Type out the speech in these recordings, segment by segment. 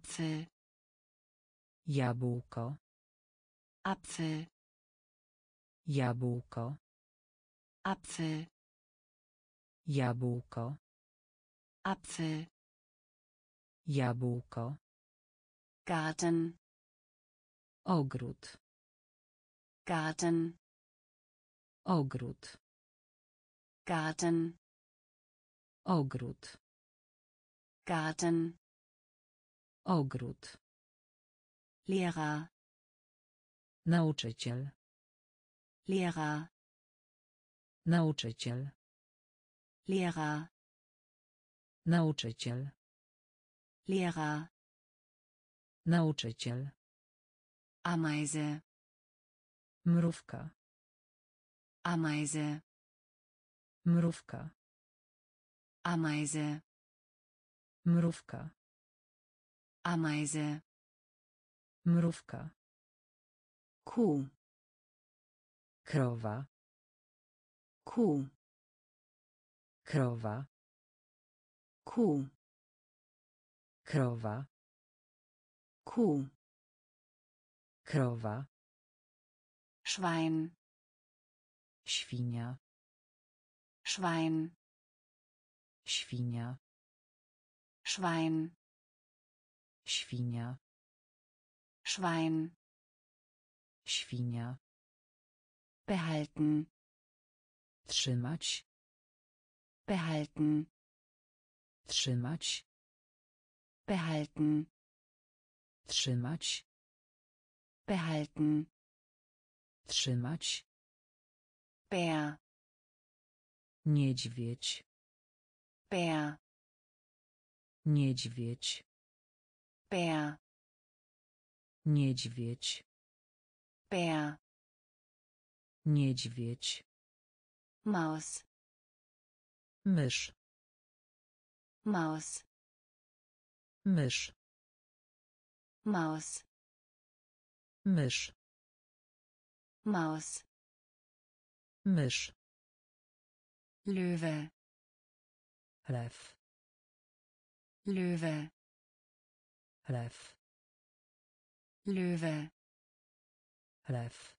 Apfel. Jabłko. Apfel. Jabłko. Apfel. Jabłko. Apfel. Jabłko. Garten. Ogród. Garten. Ogród. Garten. Ogród. Garten. Ogród. Lehrer. Nauczyciel. Lehrer. Nauczyciel. Lehrer. Nauczyciel. Lehrer. Nauczyciel. Ameise. Mrówka. Ameise. Mrówka. Ameise. Mrówka. Ameise. Mrówka. Kuh. Krowa. Kuh. Krowa. Kuh. Krowa. Kuh. Krowa. Schwein. Świnia. Schwein. Świnia. Schwein. Świnia. Schwein. Świnia. Behalten. Trzymać. Behalten. Trzymać. Behalten. Trzymać. Behalten. Trzymać. Bär. Niedźwiedź. Bär. Niedźwiedź. Bär. Niedźwiedź. Bär. Niedźwiedź. Maus. Mysz. Maus. Mysz. Maus. Mysz. Maus. Mysz. Löwe. Lew. Löwe. Lew. Löwe. Lew.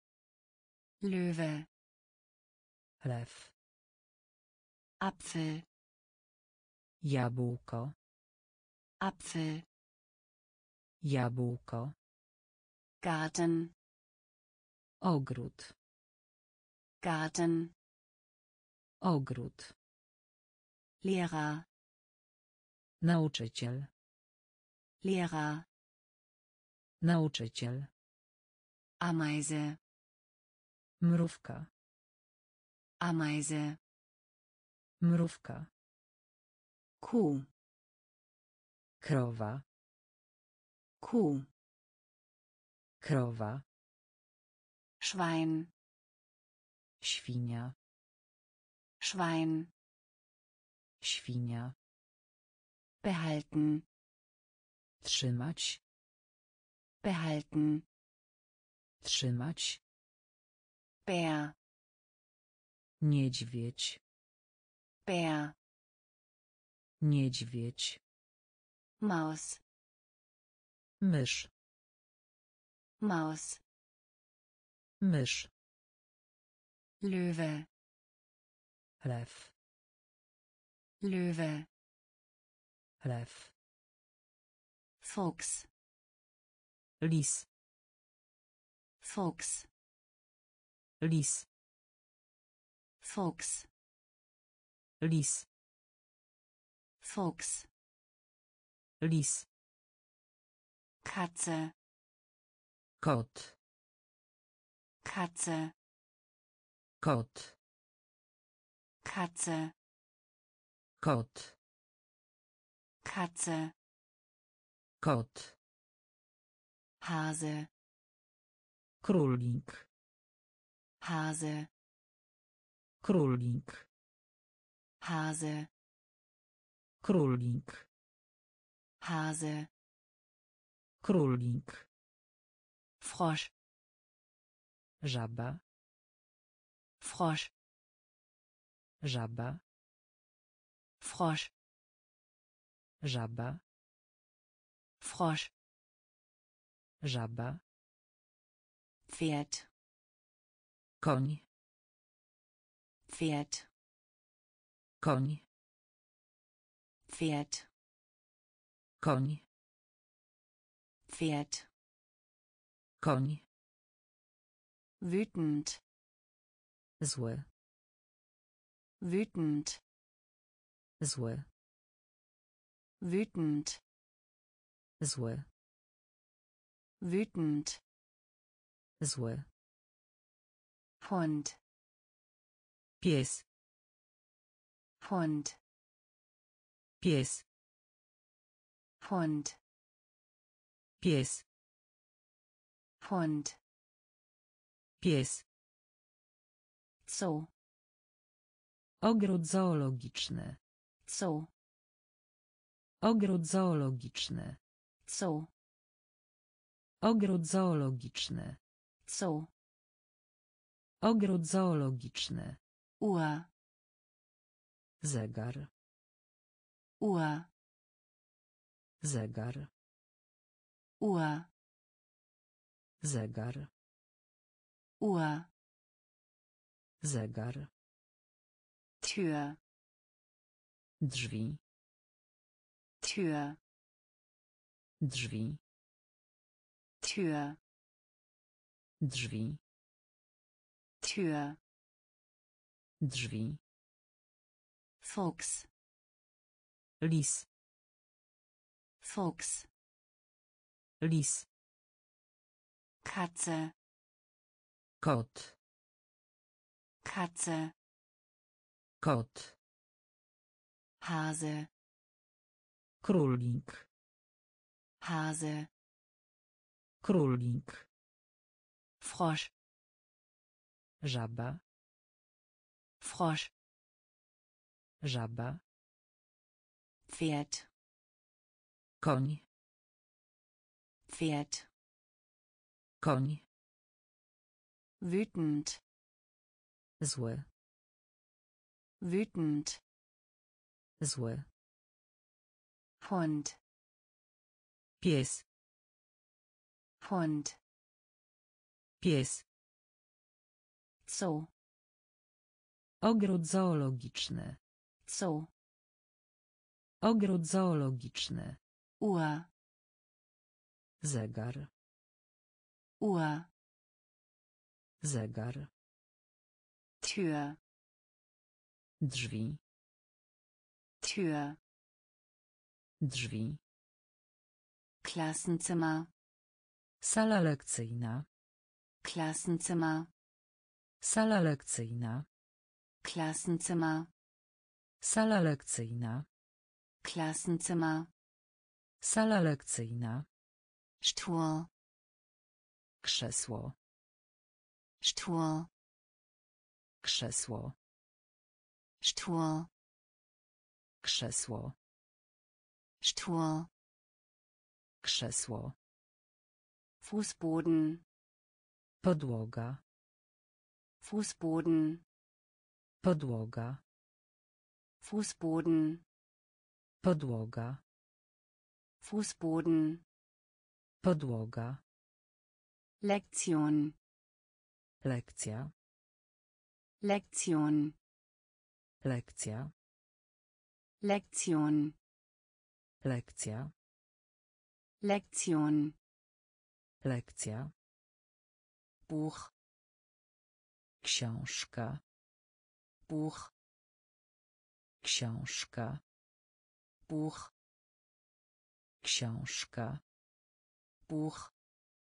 Löwe. Lew. Apfel. Jabłko. Apfel. Jabłko. Garten. Ogród. Garten. Ogród. Lehrer. Nauczyciel. Lehrer. Nauczyciel. Ameise. Mrówka. Ameise. Mrówka. Kuh. Krowa. Kuh. Krowa. Schwein. Świnia. Schwein. Świnia. Behalten. Trzymać. Behalten. Trzymać. Bär. Niedźwiedź. Bär. Niedźwiedź. Maus. Mysz. Maus. Mysz. Löwe. Lew. Löwe. Lew. Fuchs. Lis. Fuchs. Lis. Fuchs. Lis. Fuchs. Lis. Katze. Kot. Katze. Kot. Katze. Kot. Katze. Kot. Hase. Królik. Hase. Królik. Hase. Królik. Hase. Królik. Frosch. Żaba. Frosch. Frosch. Żaba. Pferd. Koń. Pferd. Koń. Pferd. Koń. Pferd. Koń. Wütend. Zły. Wütend. Zły. Wütend. Zły. Wütend. Zły. Hund. Pies. Hund. Pies. Hund. Pies. Hund. Pies. Zoo. Ogród zoologiczny. Zoo. Ogród zoologiczny. Zoo. Ogród zoologiczny. Zoo. Ogród zoologiczny. Uhr. Zegar. Uhr. Zegar. Uhr. Zegar. Uhr. Zegar. Tür. Drzwi. Tür. Drzwi. Tür. Drzwi. Tür. Drzwi. Fuchs. Lis. Fuchs. Lis. Katze. Kot. Katze. Kot. Hase. Królik. Hase. Królik. Frosch. Żaba. Frosch. Żaba. Pferd. Koń. Pferd. Koń. Wütend. Zły. Wütend. Zły. Hund. Pies. Hund. Pies. Zoo. Ogród zoologiczny. Zoo. Ogród zoologiczny. Uhr. Zegar. Uhr. Zegar. Tür. Drzwi. Tür. Drzwi. Klassenzimmer. Sala lekcyjna. Klassenzimmer. Sala lekcyjna. Klassenzimmer. Sala lekcyjna. Klassenzimmer. Sala lekcyjna. Stuhl. Krzesło. Stuhl. Krzesło. Stuhl. Krzesło. Stuhl. Krzesło. Fußboden. Podłoga. Fußboden. Podłoga. Fußboden. Podłoga. Fußboden. Podłoga. Lektion. Lekcja. Lektion. Lekcja. Lektion. Lekcja. Lektion. Lekcja. Buch. Książka. Buch. Książka. Buch. Książka. Buch.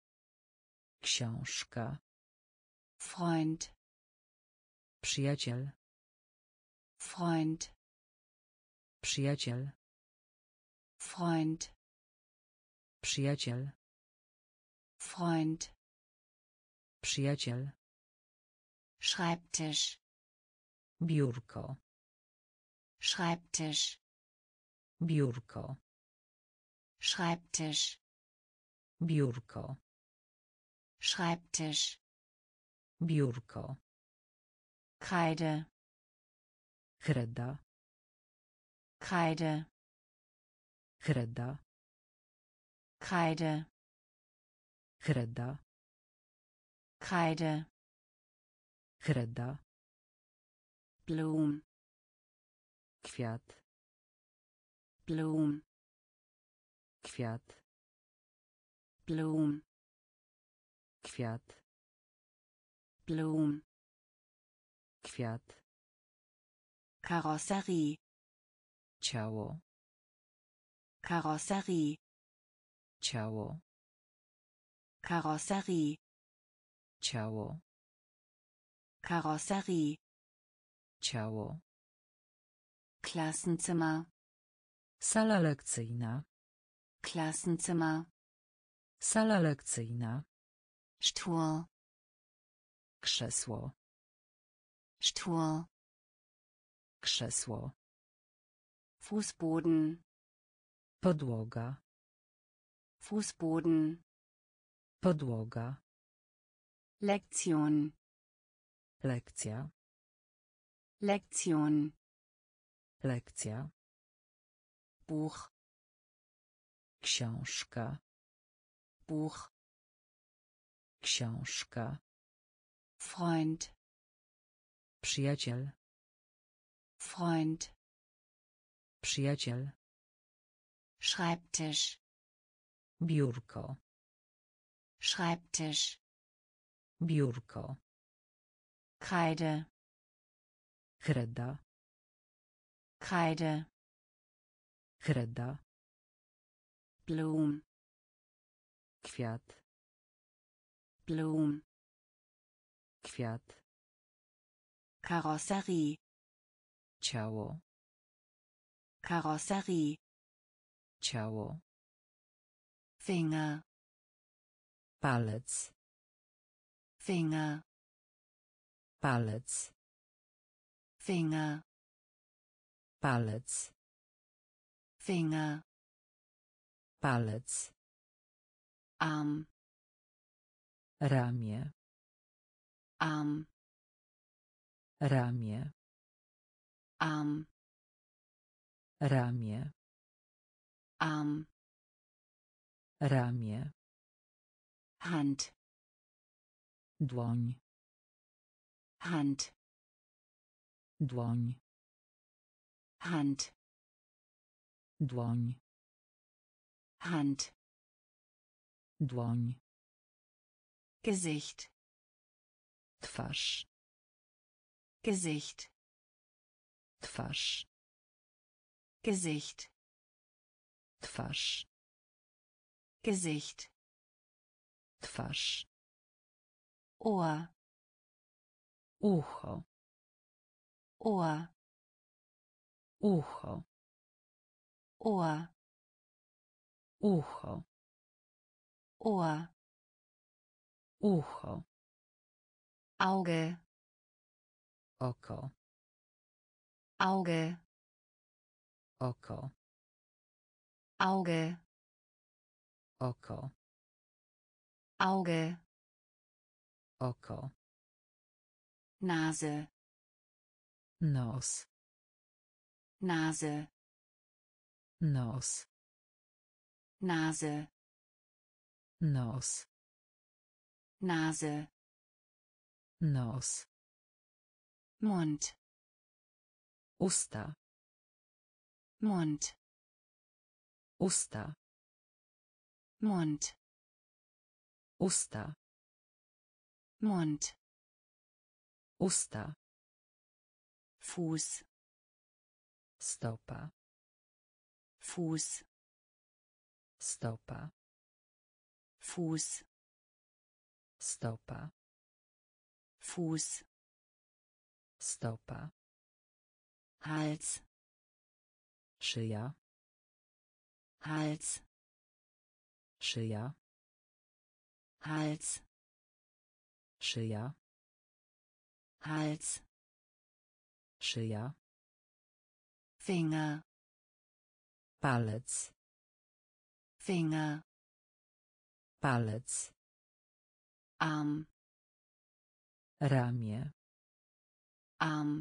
Książka. Freund. Przyjaciel. Freund. Przyjaciel. Freund. Przyjaciel. Freund. Przyjaciel. Schreibtisch. Biurko. Schreibtisch. Biurko. Schreibtisch. Biurko. Schreibtisch. Biurko. Kreide. Kreda. Kreide. Kreda. Kreide, Kreda. Kreide, Kreda. Bloem, Kwiat. bloem, Kwiat. bloem, Kwiat. bloem. Kwiat. Karosserie, Ciało. Karosserie, Ciało. Karosserie, Ciało. Karosserie. Ciało. Klassenzimmer, Sala lekcyjna. Klassenzimmer, Sala lekcyjna. Stuhl, Krzesło. Stuhl, Krzesło. Fußboden, Podłoga. Fußboden, Podłoga. Lektion, Lekcja. Lektion, Lekcja. Buch, Książka. Buch, Książka. Freund, Przyjaciel. Freund, Przyjaciel. Schreibtisch, Biurko. Schreibtisch, Biurko. Kreide, Kreda. Kreide, Kreda. Bloem, Kwiat. bloem. Kwiat. Karosserie, Ciało. Karosserie. Ciało. Finger, Palec. Finger, Palec. Finger, Palec. Finger. Palec. Arm, Ramię. Arm, Ramię. Arm, Ramię. Arm. Ramię. Hand, Dłoń. Hand, Dłoń. Hand, Dłoń. Hand. Dłoń. Gesicht, Twarz. Gesicht, Twarz. Gesicht, Twarz. Gesicht. Twarz. Ohr, Ucho. Ohr, Ucho. Ohr, Ucho. Ohr. Ucho. Auge, Oko. Auge, Oko. Auge, Oko. Auge. Oko. Nase, Nos. Nase, Nos. Nase, Nos. Nase. Nos. Mund, Usta. Mund, Usta. Mund, Usta. Mund. Usta. Fuß, Stopa. Fuß, Stopa. Fuß, Stopa. Fuß. Stopa. Hals, Szyja. Hals, Szyja. Hals, Szyja. Hals. Szyja. Finger, Palec. Finger. Palec. Arm, Ramię. Arm.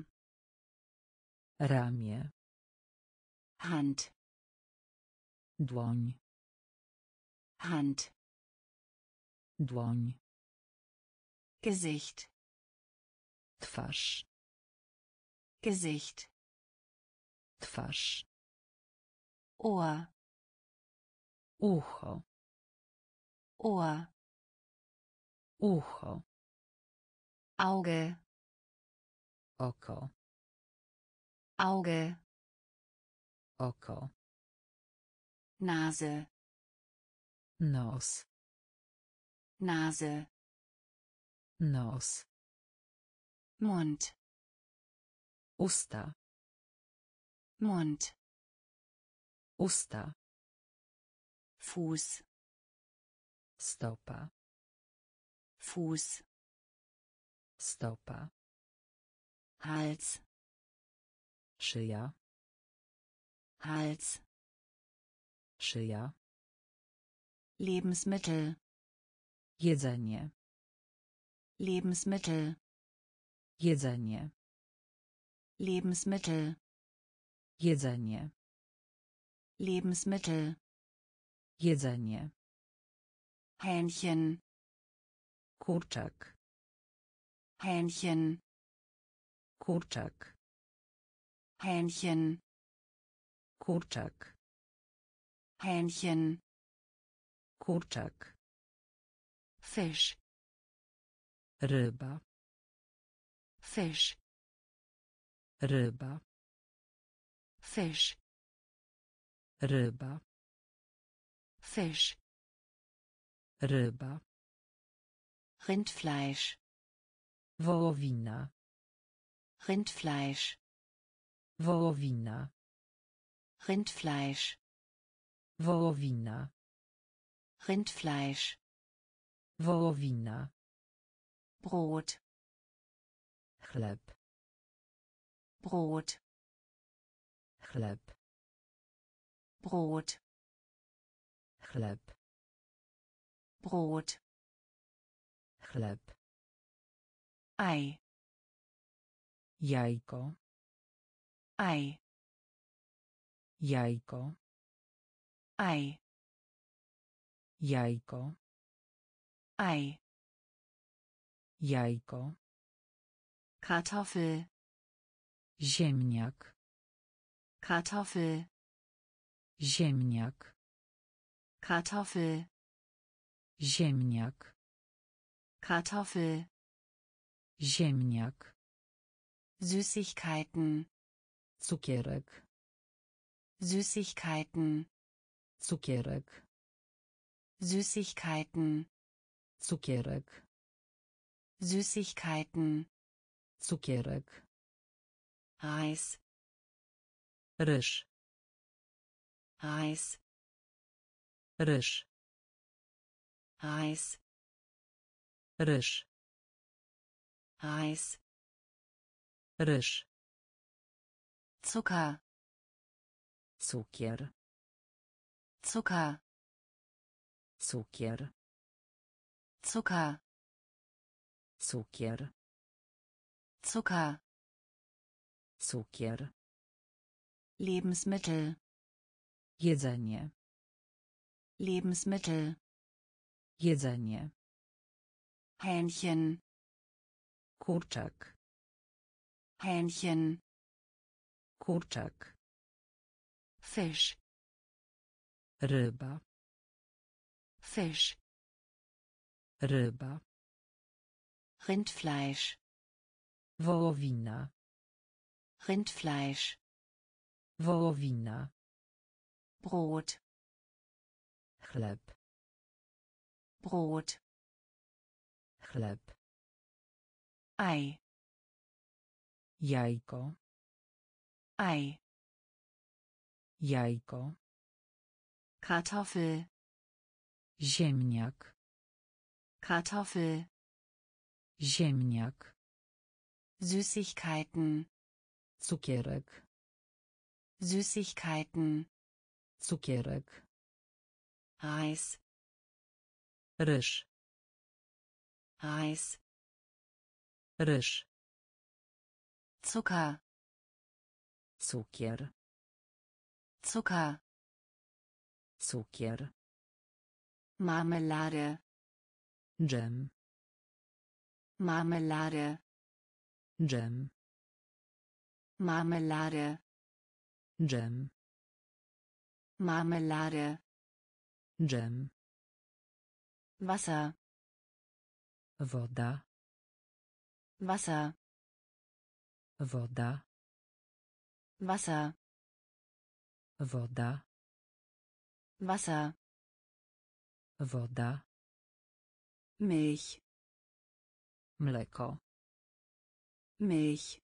Ramię. Hand, Dłoń. Hand, Dłoń. Gesicht, Twarz. Gesicht, Twarz. Ohr, Ucho. Ohr, Ucho. Auge, Oko. Auge, Oko. Nase, Nos. Nase, Nos. Mund, Usta. Mund, Usta. Fuß, Stopa. Fuß, Stopa. Hals, Szyja. Hals, Szyja. Lebensmittel, Jedzenie. Lebensmittel, Jedzenie. Lebensmittel, Jedzenie. Lebensmittel, Jedzenie. Hähnchen, Kurczak. Hähnchen, Kurczak. Hähnchen, Kurczak. Hähnchen, Kurczak. Fisch, Ryba. Fisch, Ryba. Fisch, Ryba. Fisch, Ryba. Rindfleisch, Wołowina. Rindfleisch, Wołowina. Rindfleisch, Wołowina. Rindfleisch, Wołowina. Brot, Chleb. Brot, Chleb. Brot, Chleb. Brot, Chleb. Ei, Jajko. Ei, Jajko. Ei, Jajko. Ei, Jajko. Kartoffel, Ziemniak. Kartoffel, Ziemniak. Kartoffel, Ziemniak. Kartoffel, Ziemniak. Süßigkeiten, Cukierek. Süßigkeiten, Cukierek. Süßigkeiten, Cukierek. Süßigkeiten, Cukierek. Reis, Ryż. Reis, Ryż. Reis, Ryż. Reis, Ryż. Zucker, Cukier. Zucker, Cukier. Zucker, Cukier. Zucker, Cukier. Lebensmittel, Jedzenie. Lebensmittel, Jedzenie. Hähnchen, Kurczak. Hähnchen, Kurczak. Fisch, Ryba. Fisch, Ryba. Rindfleisch, Wołowina. Rindfleisch, Wołowina. Brot, Chleb. Brot, Chleb. Ei, Jajko. Ei, Jajko. Kartoffel, Ziemniak. Kartoffel, Ziemniak. Süßigkeiten, Cukierek. Süßigkeiten, Cukierek. Reis, Ryż. Reis, Ryż. Zucker, Cukier. Zucker, Cukier. Marmelade. Dżem. Marmelade. Dżem. Marmelade. Dżem. Marmelade. Dżem. Wasser. Woda. Wasser. Woda. Wasser. Woda. Wasser. Woda. Milch. Mleko. Milch.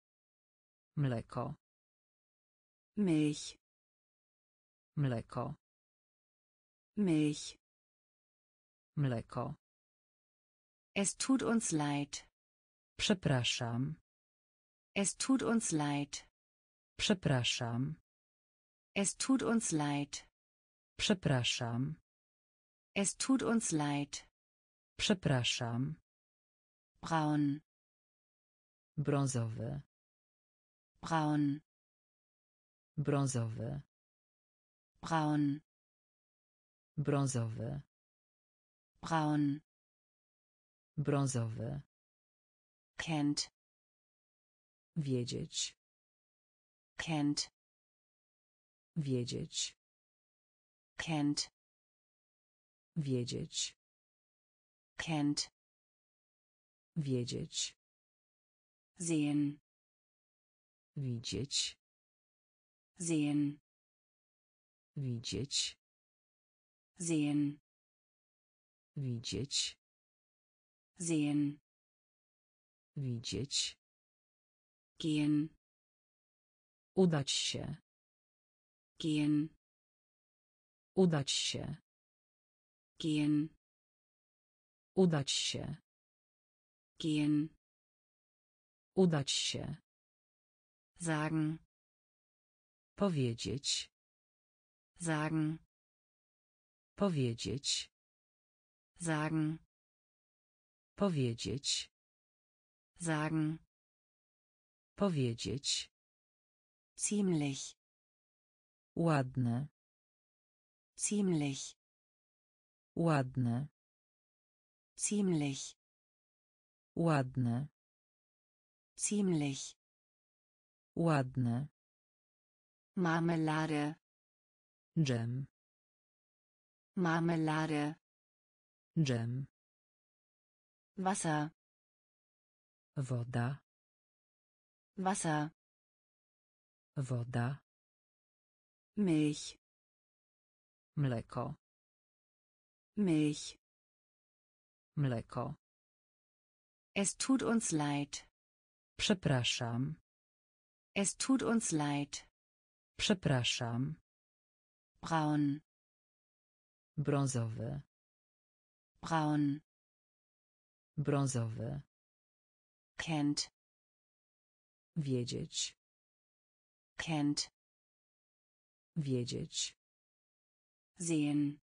Mleko. Milch. Mleko. Milch. Mleko. Es tut uns leid. Przepraszam. Es tut uns leid. Przepraszam. Es tut uns leid. Przepraszam. Es tut uns leid. Przepraszam. Braun. Brązowy. Braun. Brązowy. Braun. Brązowy. Braun. Brązowy. Kennt. Wiedzieć. Kennt. Wiedzieć. Kennt. Wiedzieć. Kennt. Wiedzieć. Sehen. Widzieć. Sehen. Widzieć. Sehen. Widzieć. Sehen. Widzieć. Gehen. Udać się. Gehen. Udać się. Gehen. Udać się. Gehen. Udać się. Sagen. Powiedzieć. Sagen. Powiedzieć. Sagen. Powiedzieć. Sagen. Powiedzieć. Ziemlich. Ładne. Ziemlich. Ładne. Ziemlich. Ładne. Ziemlich. Ładne. Marmelade. Dżem. Marmelade. Dżem. Wasser. Woda. Wasser. Woda. Milch. Mleko. Milch. Mleko. Es tut uns leid. Przepraszam. Es tut uns leid. Przepraszam. Braun. Brązowy. Braun. Brązowy. Kennt. Wiedzieć. Kennt. Wiedzieć. Sehen.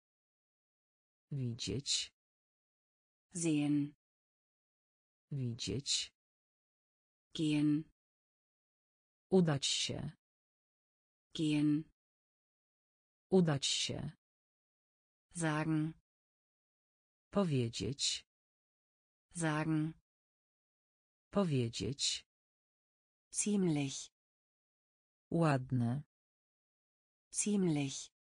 Widzieć. Sehen. Widzieć. Gehen. Udać się. Gehen. Udać się. Sagen. Powiedzieć. Sagen. Powiedzieć. Ziemlich. Ładne. Ziemlich.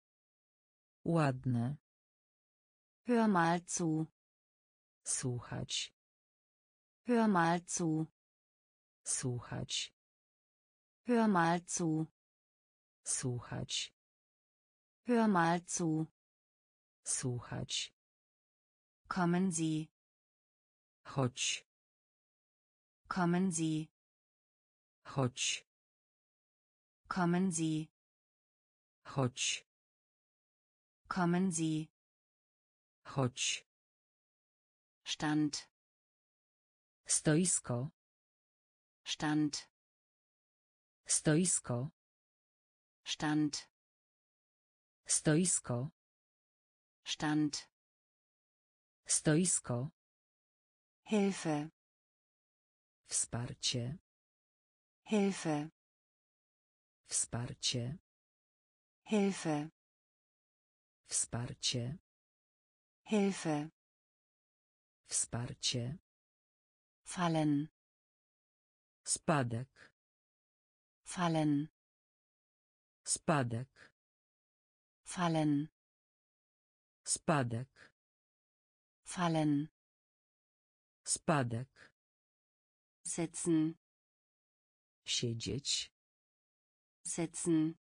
Ładne. Hör mal zu. Słuchać. Hör mal zu. Słuchać. Hör mal zu. Słuchać. Hör mal zu. Słuchać. Kommen Sie. Chodź. Kommen Sie. Chodź. Kommen Sie. Chodź. Kommen Sie. Chodź. Stand. Stoisko. Stand. Stoisko. Stand. Stoisko. Stand. Stoisko. Hilfe. Wsparcie. Hilfe. Wsparcie. Hilfe. Wsparcie. Hilfe. Wsparcie. Fallen. Spadek. Fallen. Spadek. Fallen. Spadek. Fallen. Spadek. Sitzen. Siedzieć. Sitzen.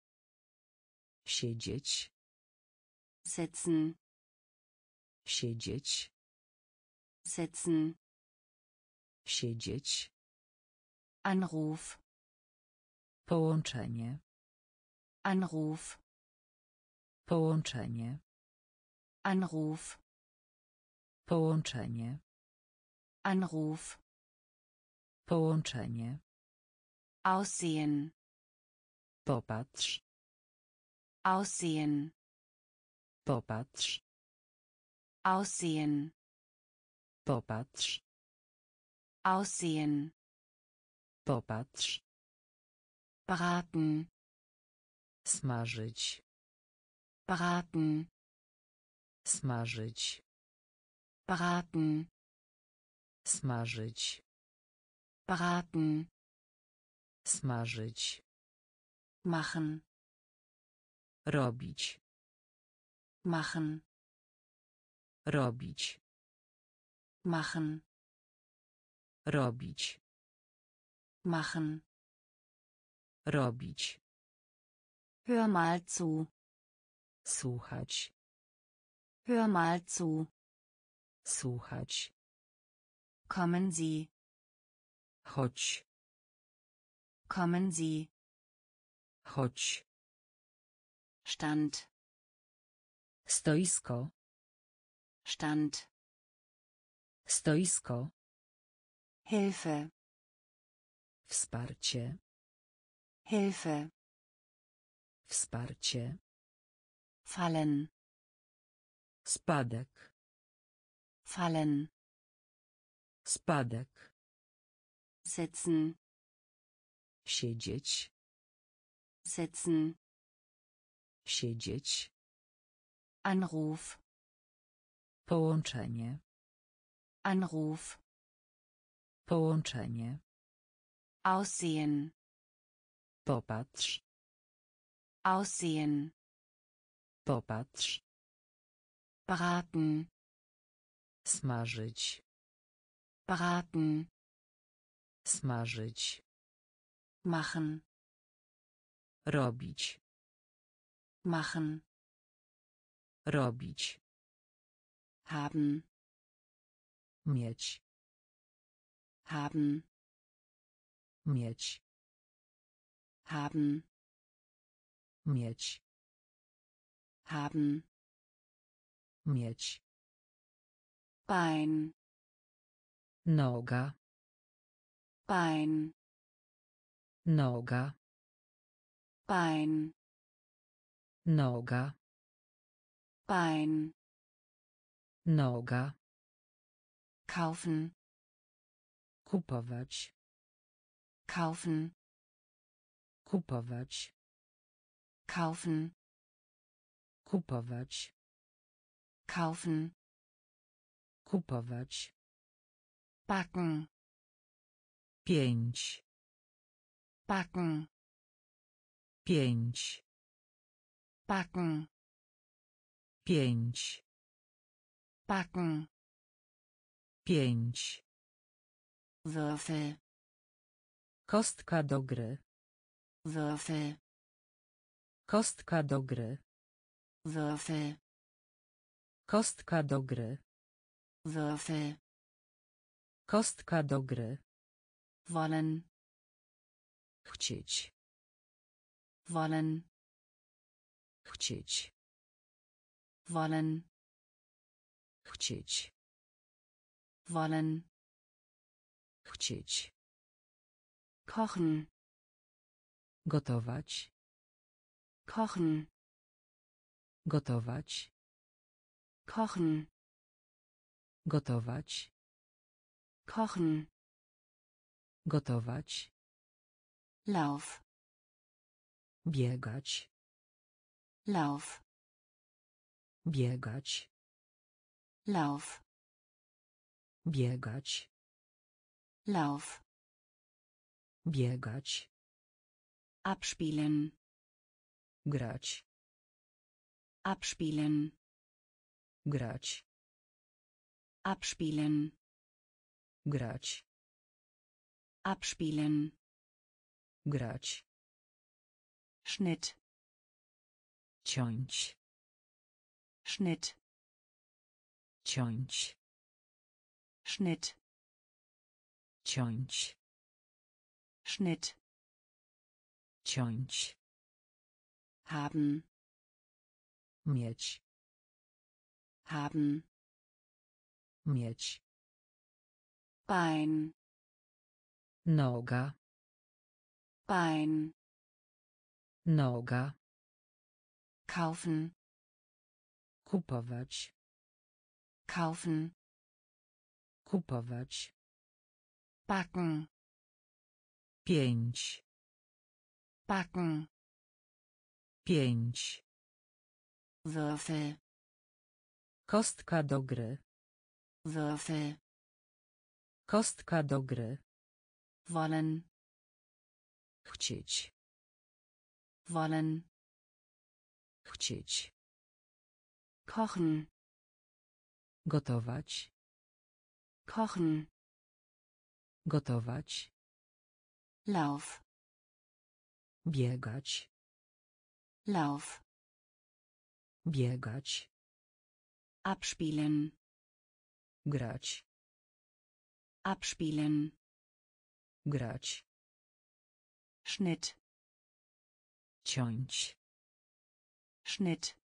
Siedzieć. Sitzen. Siedzieć. Sitzen. Siedzieć. Anruf. Połączenie. Anruf. Połączenie. Anruf. Połączenie. Anruf. Połączenie. Aussehen. Popatrz. Aussehen. Popatrz. Aussehen. Popatrz. Aussehen. Popatrz. Braten. Smażyć. Braten. Smażyć. Braten. Smażyć. Braten. Smażyć. Machen. Robić. Machen. Robić. Machen. Robić. Machen. Robić. Hör mal zu. Słuchać. Hör mal zu. Słuchać. Kommen Sie. Chodź. Kommen Sie. Chodź. Stand. Stoisko. Stand. Stoisko. Hilfe. Wsparcie. Hilfe. Wsparcie. Fallen. Spadek. Fallen. Spadek. Sitzen. Siedzieć. Sitzen. Siedzieć. Anruf. Połączenie. Anruf. Połączenie. Aussehen. Popatrz. Aussehen. Popatrz. Braten. Smażyć. Braten. Smażyć. Machen. Robić. Machen. Robić. Haben. Mieć. Haben. Mieć. Haben. Mieć. Haben. Mieć. Bein. Noga. Bein. Noga. Bein. Noga. Bein. Noga. Kaufen. Kupować. Kaufen. Kupować. Kaufen. Kupować. Kaufen. Kupować. Backen. 5. Backen. 5. Backen. 5. Backen. 5. Würfel. Kostka do gry. Würfel. Kostka do gry. Würfel. Kostka do gry. Würfel. Kostka do gry. Wollen. Chcieć. Wollen. Chcieć. Wollen. Chcieć. Wollen. Chcieć. Kochen. Gotować. Kochen. Gotować. Kochen. Gotować. Kochen. Gotować. Lauf. Biegać. Lauf. Biegać. Lauf. Biegać. Lauf. Biegać. Abspielen. Grać. Abspielen. Grać. Abspielen. Grać. Abspielen. Grać. Schnitt. Ciąć. Schnitt. Ciąć. Schnitt. Ciąć. Schnitt. Ciąć. Haben. Mieć. Haben. Mieć. Bein. Noga. Bein. Noga. Kaufen. Kupować. Kaufen. Kupować. Backen. 5. Backen. 5. Würfel. Kostka do gry. Würfel. Kostka do gry. Wollen. Chcieć. Wollen. Chcieć. Kochen. Gotować. Kochen. Gotować. Lauf. Biegać. Lauf. Biegać. Abspielen. Grać. Abspielen. Grać. Schnitt. Ciąć. Schnitt.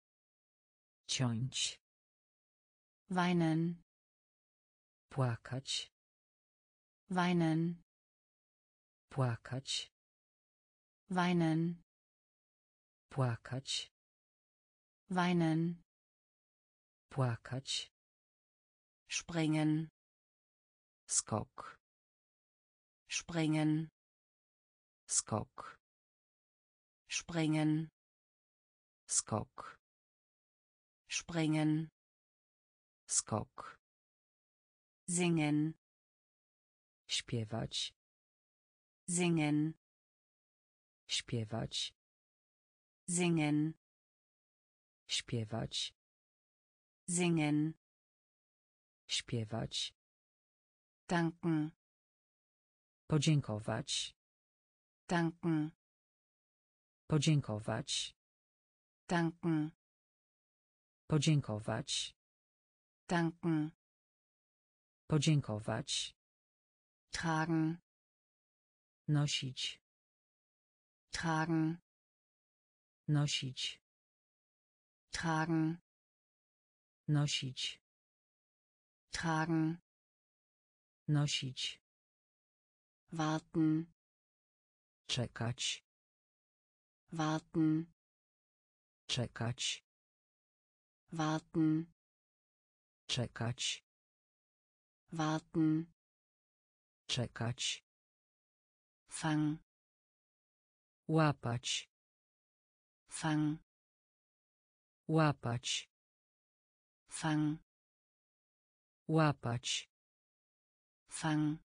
Ciąć. Weinen. Płakać. Weinen. Płakać. Weinen. Płakać. Weinen. Płakać. Springen. Skok. Springen. Skok. Springen. Skok. Springen. Skok. Singen. Śpiewać. Singen. Śpiewać. Singen. Śpiewać. Singen. Śpiewać. Danken. Podziękować. Danken. Podziękować. Danken. Podziękować. Danken. Podziękować. Tragen. Nosić. Tragen. Nosić. Tragen. Nosić. Tragen. Nosić. Warten. Czekać. Warten. Czekać. Warten. Czekać. Warten. Czekać. Fang. Łapać. Fang. Łapać. Fang. Łapać. Fang.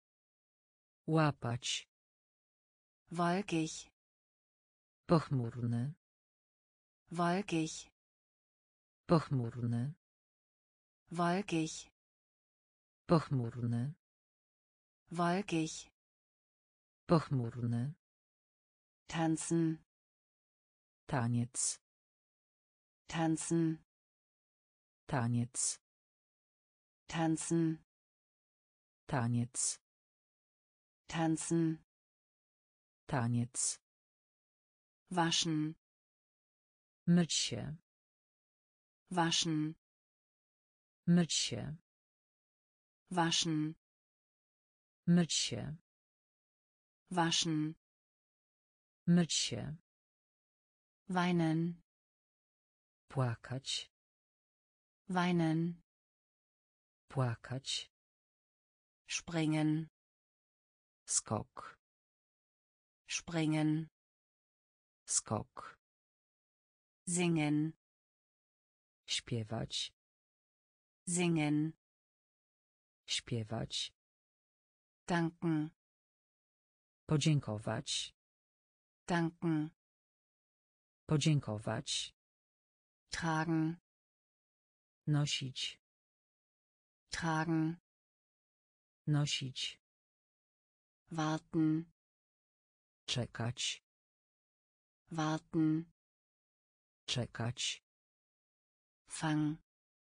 Łapać. Wolkig. Pochmurny. Wolkig. Pochmurny. Wolkig. Pochmurny. Wolkig. Pochmurny. Tanzen. Taniec. Tanzen. Taniec. Tanzen. Taniec. Tanzen. Taniec. Waschen. Myć się. Waschen. Myć się. Waschen. Myć się. Waschen. Myć się. Weinen. Płakać. Weinen. Płakać. Springen. Skok. Springen. Skok. Singen. Śpiewać. Singen. Śpiewać. Danken. Podziękować. Danken. Podziękować. Tragen. Nosić. Tragen. Nosić. Warten. Czekać. Warten. Czekać. Fang.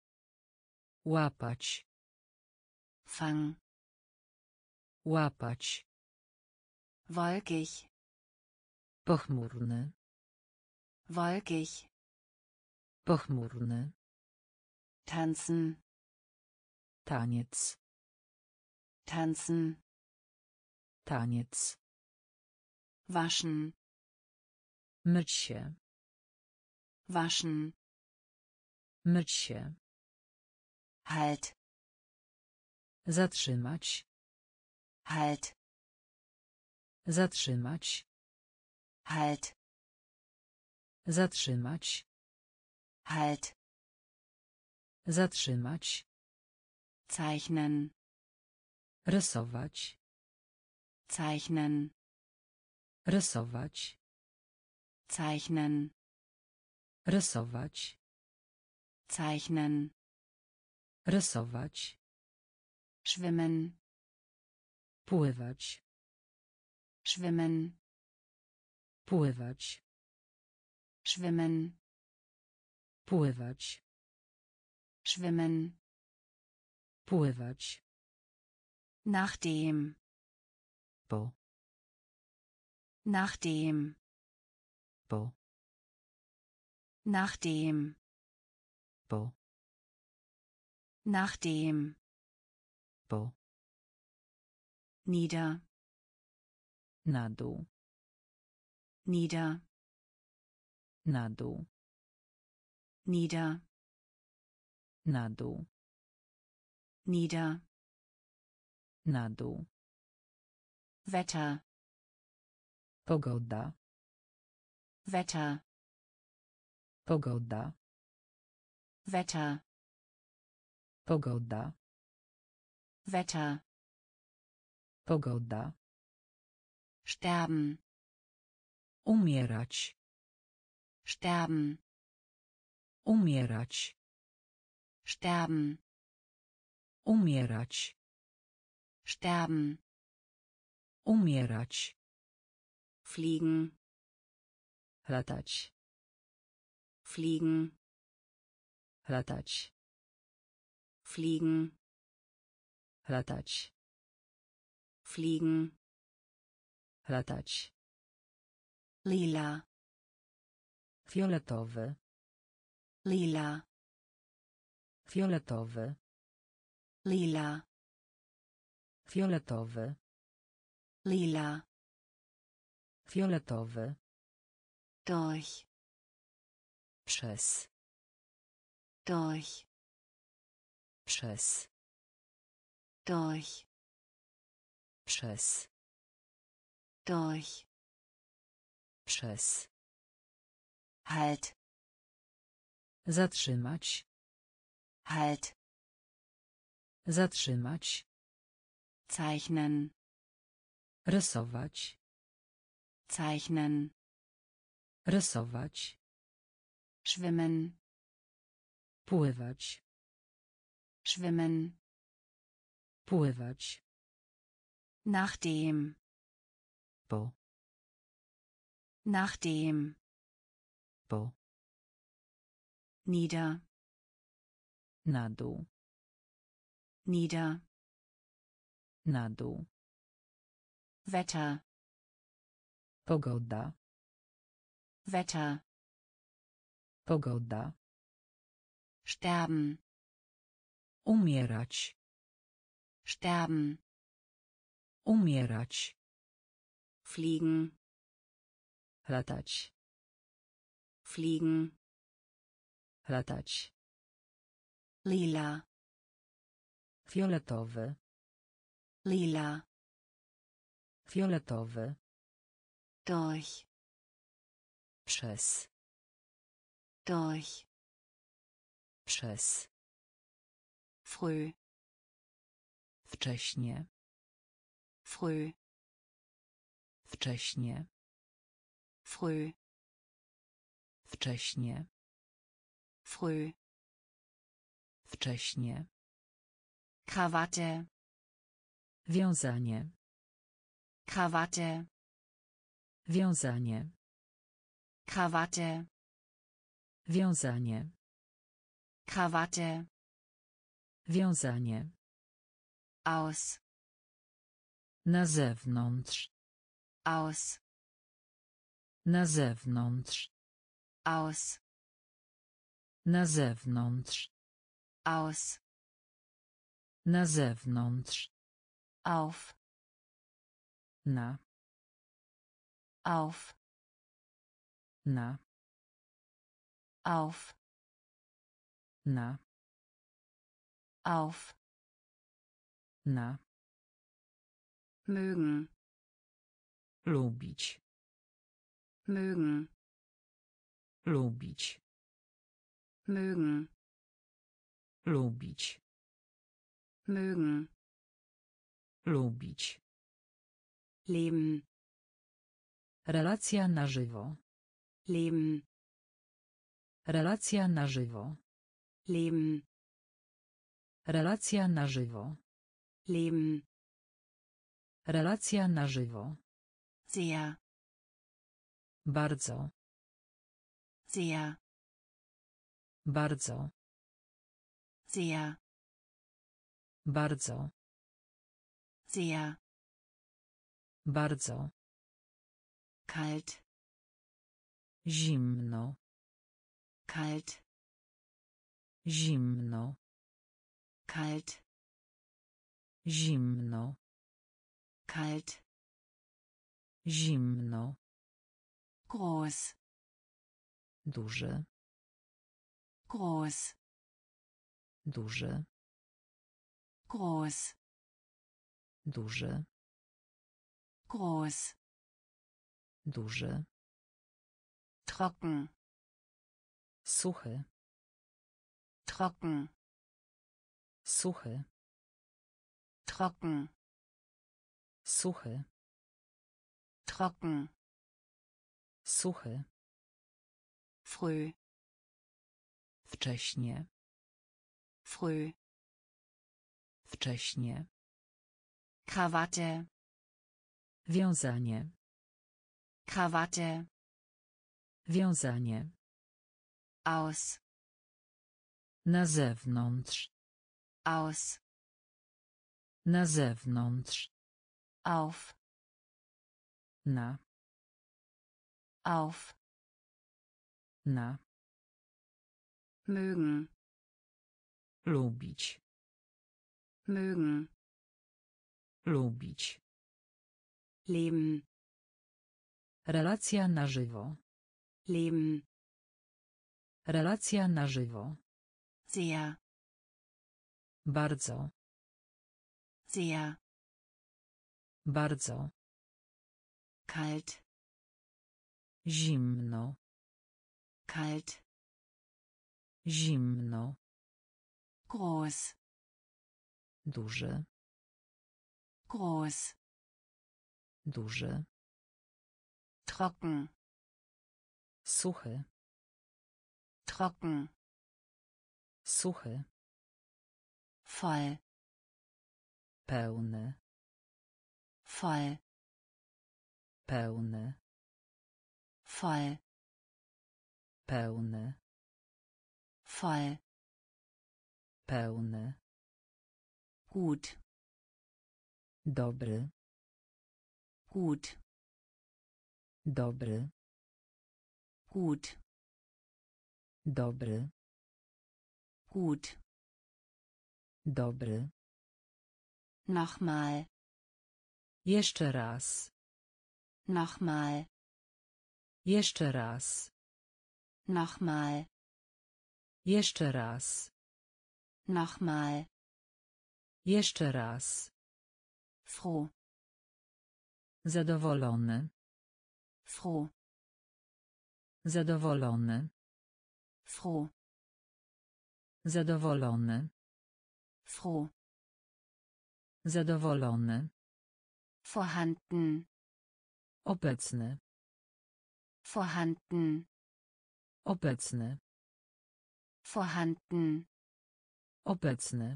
Łapać. Fang. Łapać. Wolkig. Pochmurny. Wolkig. Pochmurny. Tanzen. Taniec. Tanzen. Taniec. Waschen. Myć się. Waschen. Myć się. Halt. Zatrzymać. Halt. Zatrzymać. Halt. Zatrzymać. Halt. Zatrzymać. Zeichnen. Rysować. Zeichnen. Rysować. Zeichnen. Rysować. Zeichnen. Rysować. Schwimmen. Pływać. Schwimmen. Pływać. Schwimmen. Pływać. Schwimmen. Pływać. Nachdem. Po. Nachdem. Po. Nachdem. Po. Nachdem. Po. Nieder. Na dół. Nieder. Na dół. Nieder. Na dół. Nieder. Na dół. Wetter. Pogoda. Wetter. Pogoda. Wetter. Pogoda. Wetter. Pogoda. Sterben. Umierać. Sterben. Umierać. Sterben. Umierać. Sterben. Umierać. Fliegen. Latać. Fliegen. Latać. Fliegen. Latać. Fliegen. Latać. Lila. Fioletowy. Lila. Fioletowy. Lila. Fioletowy. Lila. Fioletowy. Durch. Przez. Durch. Przez. Durch. Przez. Durch. Przez. Halt. Zatrzymać. Halt. Zatrzymać. Zeichnen. Rysować. Zeichnen. Rysować. Schwimmen. Pływać. Schwimmen. Pływać. Nachdem. Po. Nachdem. Po. Nieder. Na dół. Nieder. Na dół. Wetter. Pogoda. Wetter. Pogoda. Sterben. Umierać. Sterben. Umierać. Fliegen. Latać. Fliegen. Latać. Lila. Fioletowy. Lila. Fioletowy. Durch. Przez. Durch. Przez. Früh. Wcześnie. Früh. Wcześnie. Früh. Wcześnie. Früh. Wcześnie. Krawatte. Wiązanie. Krawatte. Wiązanie. Krawatte. Wiązanie. Krawatte. Wiązanie. Aus. Na zewnątrz. Aus. Na zewnątrz. Aus. Na zewnątrz. Aus. Na zewnątrz. Auf. Na. Auf. Na. Auf. Na. Auf. Na. Mögen. Lubić. Mögen. Lubić. Mögen. Lubić. Mögen. Lubić. Leben. Relacja na żywo. Leben. Relacja na żywo. Leben. Relacja na żywo. Leben. Relacja na żywo. Sehr. Bardzo. Sehr. Bardzo. Sehr. Bardzo. Sehr. Bardzo. Kalt. Zimno. Kalt. Zimno. Kalt. Zimno. Kalt. Zimno. Groß. Duży. Groß. Duży. Groß. Duży. Groß. Duży. Trocken. Suchy. Trocken. Suchy. Trocken. Suchy. Trocken. Suchy. Früh. Wcześnie. Früh. Wcześnie. Krawatte. Wiązanie. Krawatte. Wiązanie. Aus. Na zewnątrz. Aus. Na zewnątrz. Auf. Na. Auf. Na. Mögen. Lubić. Mögen. Lubić. Leben. Relacja na żywo. Leben. Relacja na żywo. Sehr. Bardzo. Sehr. Bardzo. Kalt. Zimno. Kalt. Zimno. Groß. Duży. Groß. Duży. Trocken. Suchy. Trocken. Suchy. Voll. Pełny. Voll. Pełny. Voll. Pełny. Voll. Pełny. Gut. Dobry. Gut. Dobry. Gut. Dobry. Gut. Dobry. Nochmal. Jeszcze raz. Nochmal. Jeszcze raz. Nochmal. Jeszcze raz. Nochmal. Jeszcze raz. Froh. Zadowolony. Froh. Zadowolony. Froh. Zadowolony. Froh. Zadowolony. Vorhanden. Obecny. Vorhanden. Obecny. Vorhanden. Obecny.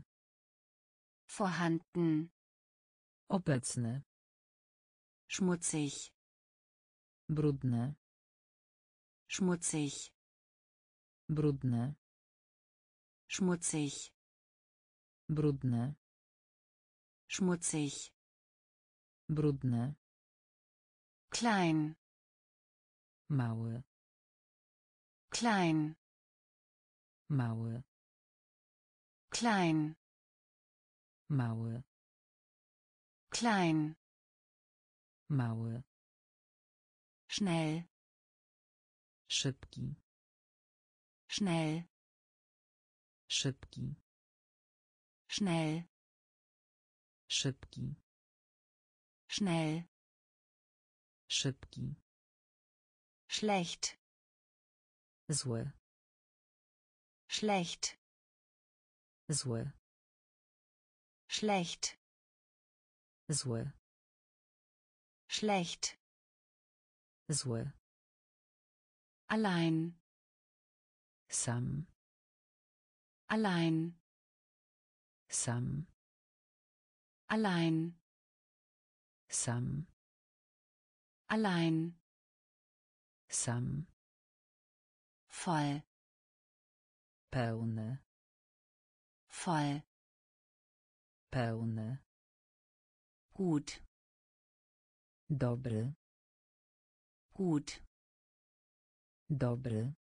Vorhanden. Obecny. Schmutzig. Brudny. Schmutzig. Brudny. Schmutzig. Brudny. Schmutzig. Brudny. Klein. Mały. Klein. Mały. Klein. Mały. Klein. Mały. Schnell. Szybki. Schnell. Szybki. Schnell. Szybki. Schnell. Szybki. Schlecht. Zły. Schlecht. Zły. Schlecht. Zły. Schlecht. Zły. Allein. Sam. Allein. Sam. Allein. Sam. Allein. Sam. Voll. Pełny. Voll. Pełny. Gut. Dobry. Gut. Dobry.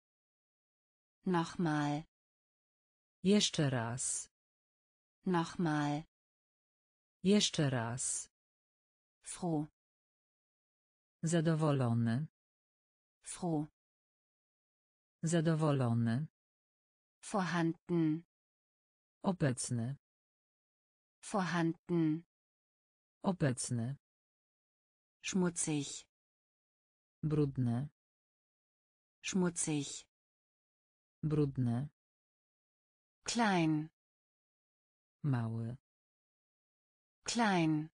Nochmal. Jeszcze raz. Nochmal. Jeszcze raz. Froh. Zadowolony. Froh. Zadowolony. Vorhanden. Obecny. Vorhanden. Obecny. Schmutzig. Brudny. Schmutzig. Brudny. Klein. Mały. Klein.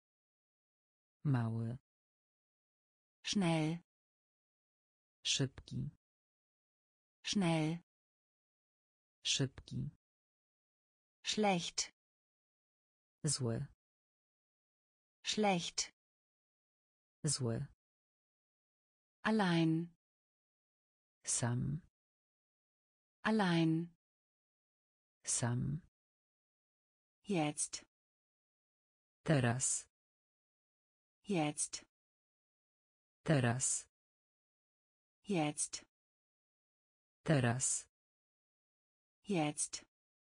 Mały. Schnell. Szybki. Schnell. Szybki. Schlecht. Zły. Schlecht. Zły. Allein. Sam. Allein. Sam. Jetzt. Teraz. Jetzt. Teraz. Jetzt. Teraz. Jetzt.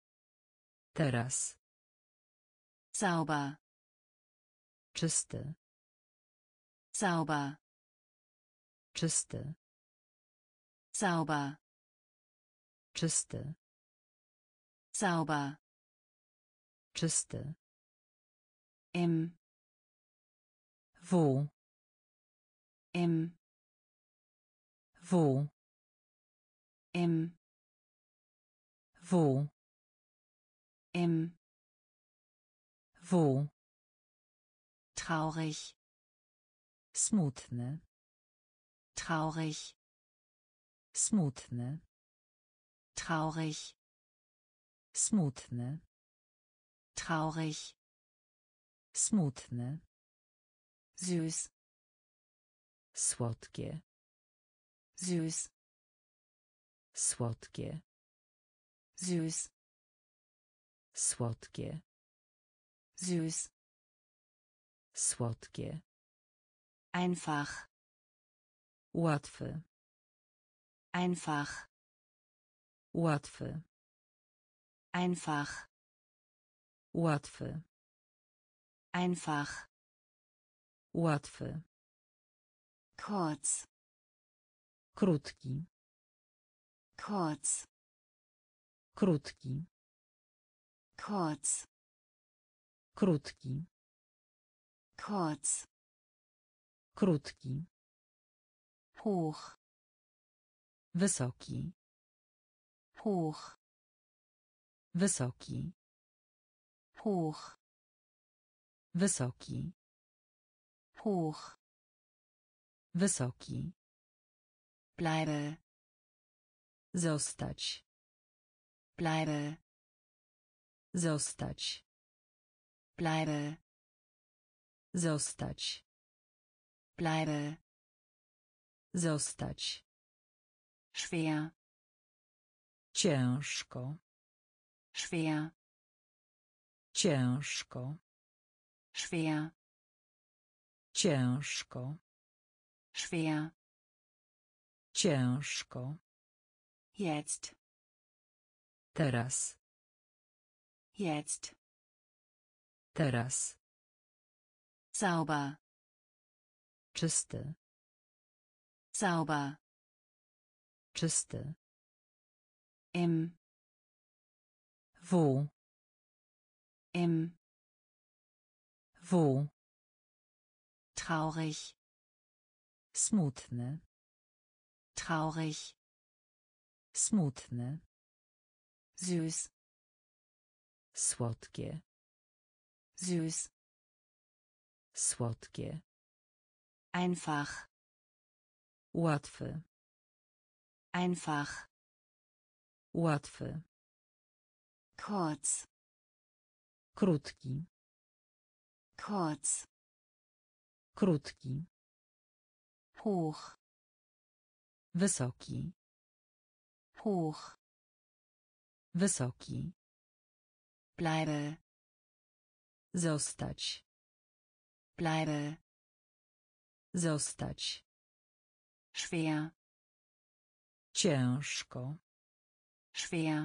Teraz. Sauber. Czysty. Sauber. Czysty. Sauber. Czysty. Sauber. Czysty. Im. W. Im. W. Im. W. Im. W. Traurig. Smutny. Traurig. Smutny. Traurig. Smutny. Traurig. Smutny. Süß. Słodkie. Süß. Słodkie. Süß. Słodkie. Süß. Słodkie. Einfach. Łatwy. Einfach. Łatwy. Einfach. Łatwy. Einfach. Łatwy. Kurz. Krótki. Kurz. Krótki. Kurz. Krótki. Kurz. Krótki. Hoch. hoch, wysoki, hoch, wysoki, bleibe, zostać, bleibe, zostać, bleibe, zostać, bleibe, zostać, schwer, ciężko, schwer, ciężko, schwer, ciężko, schwer, ciężko, jetzt, teraz, jetzt, teraz, sauber, czysty, sauber, czysty, im, w, im, w, traurig, smutny, traurig, smutny, süß, słodkie, süß, słodkie, einfach, łatwy, einfach, łatwy, kurz, krótki, kurz, krótki, hoch, wysoki, hoch, wysoki, bleibe, zostać, bleibe, zostać, schwer, ciężko, schwer,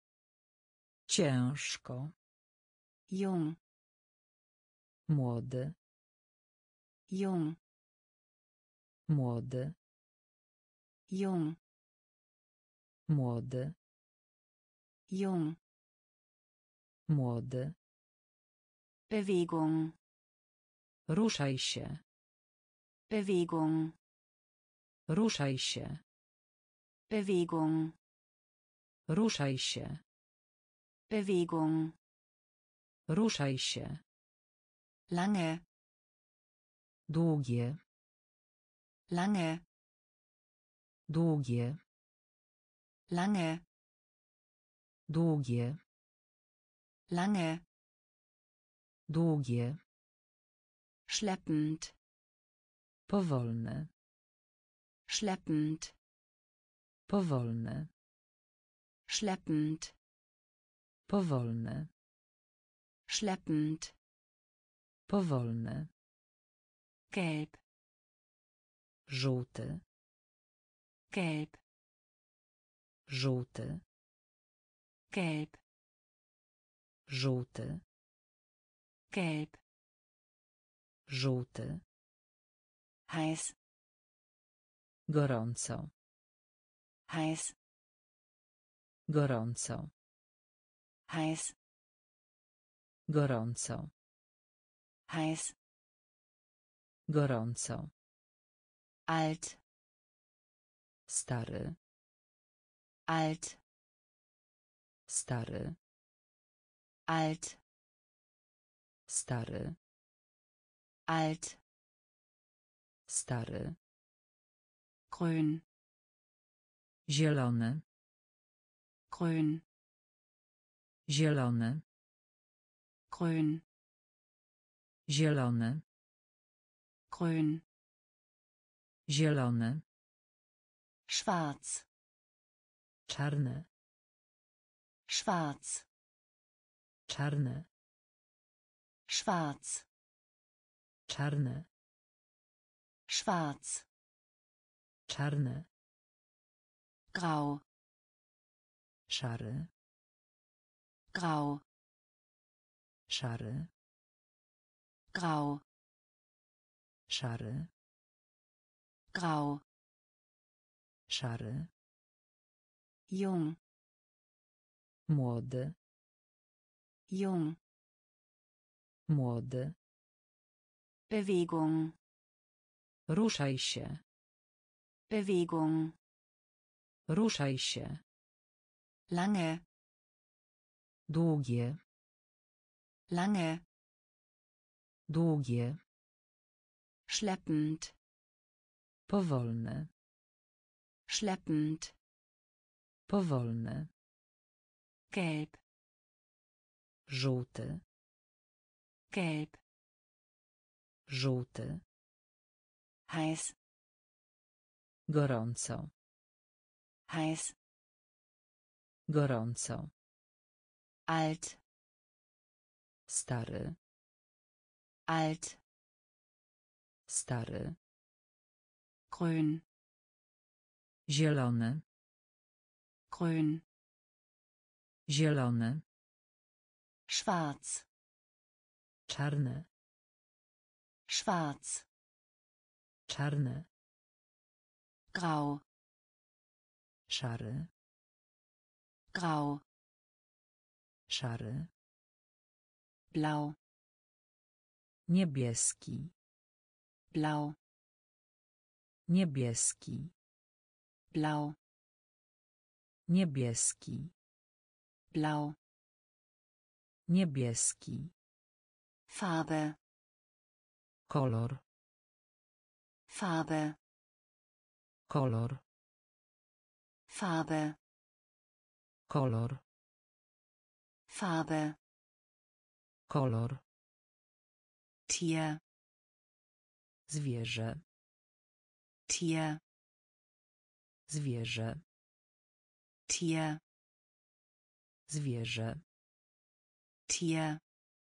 ciężko, jung, młody, jung, młody, jung, młody, jung, młody, Bewegung, ruszaj się, Bewegung, ruszaj się, Bewegung, ruszaj się, Bewegung, ruszaj się, lange, długie, lange, długie, lange, długie, lange, długie, schleppend, powolne, schleppend, powolne, schleppend, powolne, schleppend, powolne, gelb, żółty, gelb, żółty, gelb, żółty, gelb, żółty, heiß, gorąco, heiß, gorąco, heiß, gorąco, heiß, gorąco, alt, stary, alt, stary, alt, stary, alt, stary, grün, zielony, grün, zielony, grün, zielony, grün, zielony, schwarz, czarny, schwarz, czarny, schwarz, czarny, schwarz, czarny, grau, szary, grau, szary, grau, szary, grau, szary, jung, młody, jung, młody, Bewegung, ruszaj się, Bewegung, ruszaj się, lange, długie, lange, długie, schleppend, powolne, schleppend, powolne, gelb, żółty, gelb, żółty, heiß, gorąco, heiß, gorąco, alt, stary, alt, stary, grün, zielony, grün, zielony, schwarz, czarny, schwarz, czarny, grau, szary, grau, szary, blau, niebieski, blau, niebieski, blau, niebieski, blau, niebieski, Farbe, kolor, Farbe, kolor, Farbe, kolor, Farbe, kolor, Tier, zwierzę, Tier, zwierzę, Tier, zwierzę, Tier,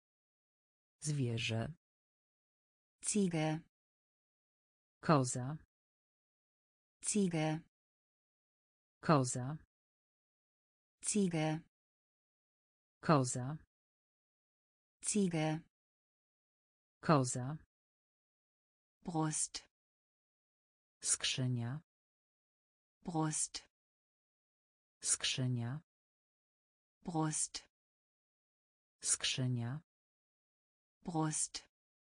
zwierzę, Ziege, koza, Ziege, koza, Ziege, koza, Ziege, koza, Brust, skrzynia, Brust, skrzynia, Brust, skrzynia, Brust,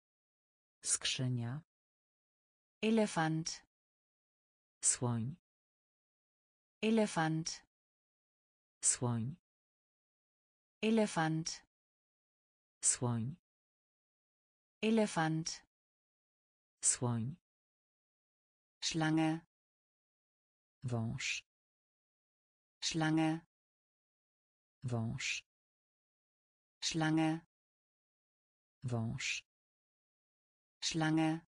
skrzynia, Elefant, słoń, Elefant, słoń, Elefant, słoń, Elefant, słoń, Schlange, wąż, Schlange, wąż, Schlange, wąż, Schlange,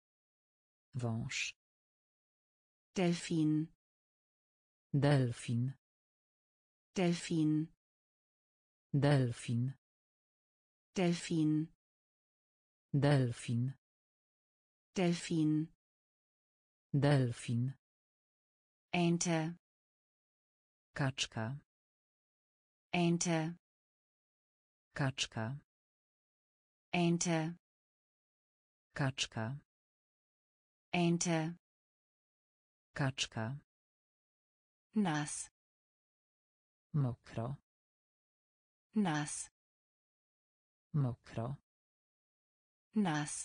wąż, Delfin, delfin, Delfin, delfin, Delfin, delfin, Delfin, delfin, Ente, kaczka, Ente, kaczka, Ente, kaczka, Ente, kaczka, nass, mokro, nass, mokro, nass,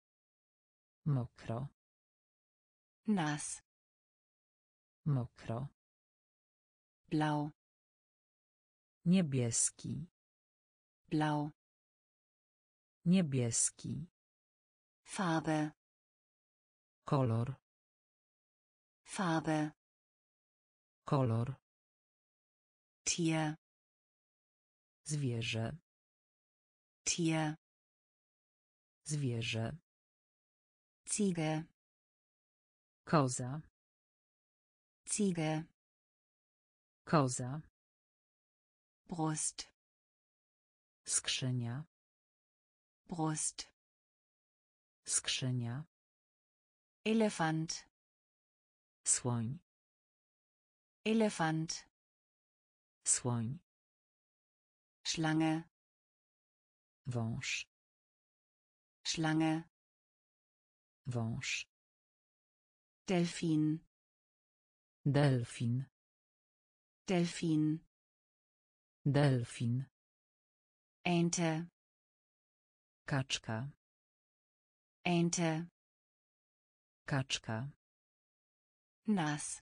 mokro, nass, mokro, blau, niebieski, blau, niebieski, Farbe, kolor, Farbe, kolor, Tier, zwierzę, Tier, zwierzę, Ziege, koza, Ziege, koza, Brust, skrzynia, Brust, skrzynia, Elefant, słoń, Elefant, słoń, Schlange, wąż, Schlange, wąż, Delfin, delfin, Delfin, delfin, Ente, kaczka, Ente, kaczka, nass,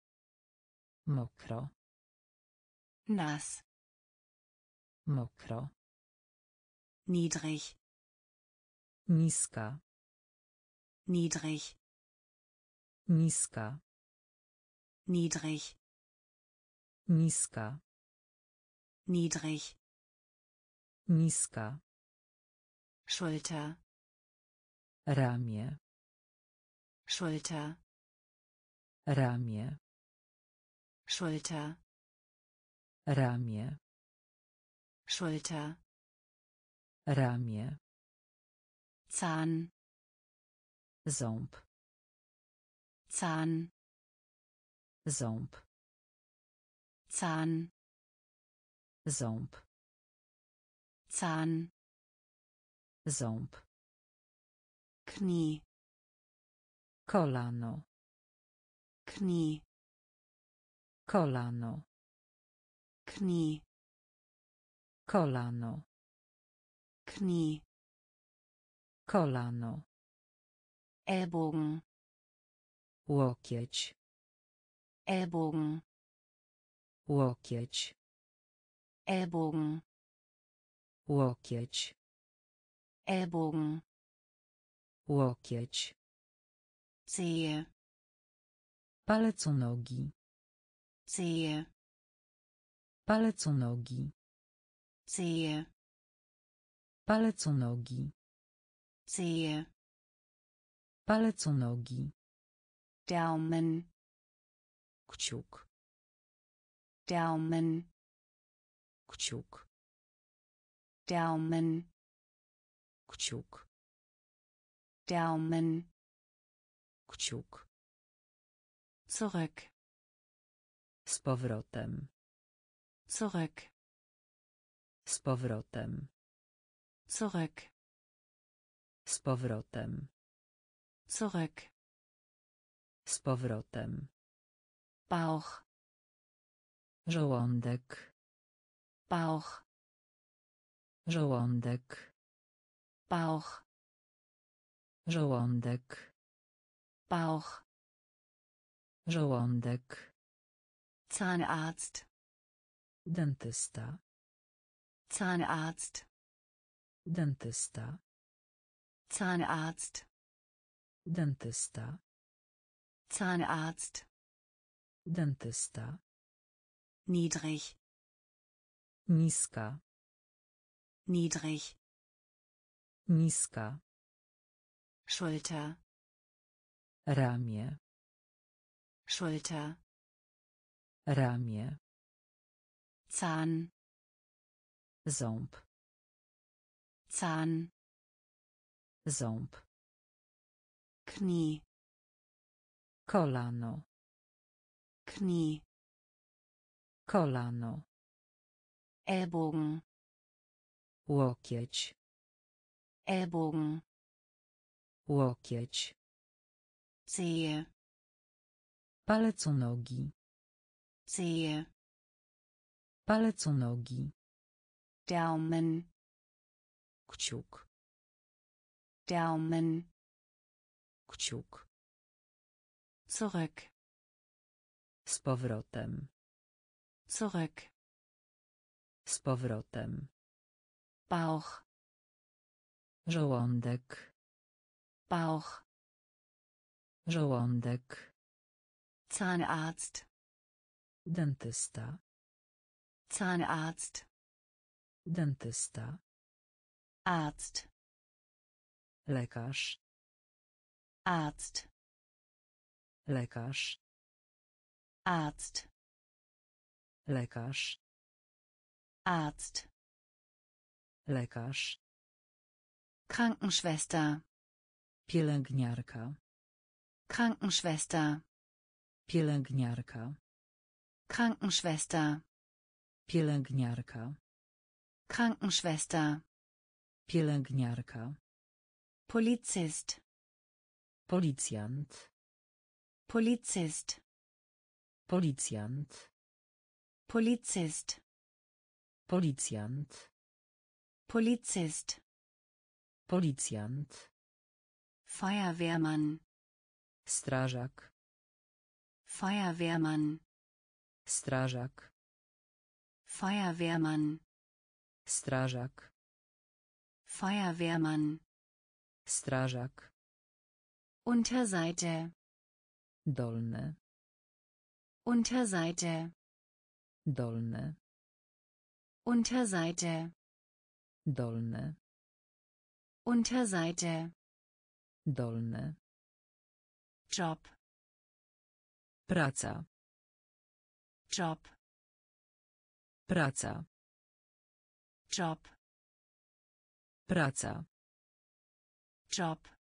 mokro, nass, mokro, niedrig, niska, niedrig, niska, niedrig, niska, niedrig, niska, Schulter, ramię, Schulter, ramię, Schulter, ramię, Schulter, ramię, Zahn, ząb, Zahn, ząb, Zahn, ząb, Zahn, ząb, Knie, kolano, Knie, kolano, Knie, kolano, Knie, kolano, Ellbogen, łokieć, Ellbogen, łokieć, Ellbogen, łokieć, Ellbogen, łokieć, Zehe, palec u nogi, Zehe, palec u nogi, Zehe, palec u nogi, Zehe, palec u nogi, Daumen, kciuk, Daumen, kciuk, Daumen, kciuk, Daumen, kciuk, zurück, z powrotem, zurück, z powrotem, zurück, z powrotem, zurück, z powrotem, Bauch, żołądek, Bauch, żołądek, Bauch, żołądek, Bauch, żołądek, Zahnarzt, dentysta, Zahnarzt, dentysta, Zahnarzt, dentysta, Zahnarzt, dentysta, niedrig, niska, niedrig, niska, Schulter, ramię, Schulter, ramię, Zahn, ząb, Zahn, ząb, Knie, kolano, Knie, kolano, Ellbogen, łokieć, Ellbogen, łokieć, Zehe, palec u nogi, Zehe, palec u nogi, Daumen, kciuk, Daumen, kciuk, zurück, z powrotem, zurück, z powrotem, Bauch, żołądek, Bauch, żołądek, Zahnarzt, dentysta, Zahnarzt, dentysta, Arzt, lekarz, Arzt, lekarz, Arzt, lekarz, Arzt, lekarz, Krankenschwester, pielęgniarka, Krankenschwester, pielęgniarka, Krankenschwester, pielęgniarka, Krankenschwester, pielęgniarka, Polizist, policjant, Polizist, policjant, Polizist, policjant, Polizist, policjant, Feuerwehrmann, strażak, Feuerwehrmann, strażak, Feuerwehrmann, strażak, Feuerwehrmann. Strażak. Unterseite. Dolny. Unterseite. Dolny. Unterseite. Dolny. Unterseite. Dolny. Job. Praca. Job. Praca. Job. Praca. Job.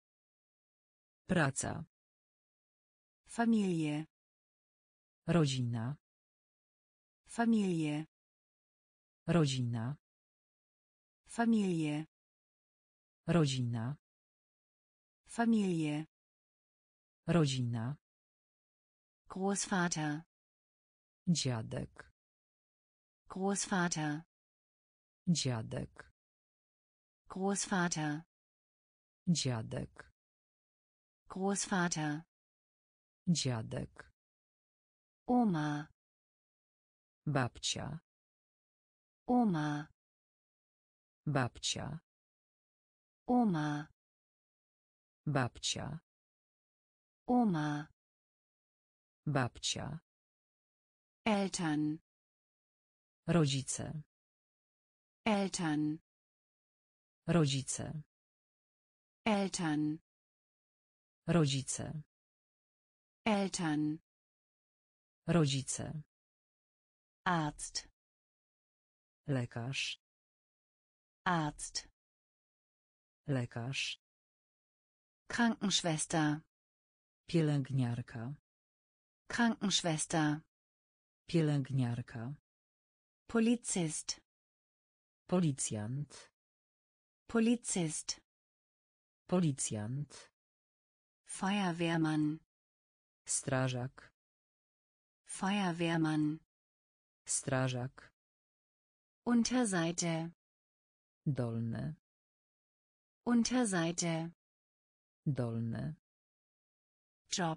Praca. Familie. Rodzina. Familie. Rodzina. Familie. Rodzina. Familie. Rodzina. Großvater. Dziadek. Großvater. Dziadek. Großvater. Dziadek. Großvater. Dziadek. Oma. Babcia. Oma. Babcia. Oma. Babcia. Oma. Babcia. Eltern. Rodzice. Eltern. Rodzice. Eltern. Rodzice. Eltern. Rodzice. Arzt. Lekarz. Arzt. Lekarz. Krankenschwester. Pielęgniarka. Krankenschwester. Pielęgniarka. Polizist. Policjant. Polizist. Policjant. Feuerwehrmann. Strażak. Feuerwehrmann. Strażak. Unterseite. Dolny. Unterseite. Dolny. Job.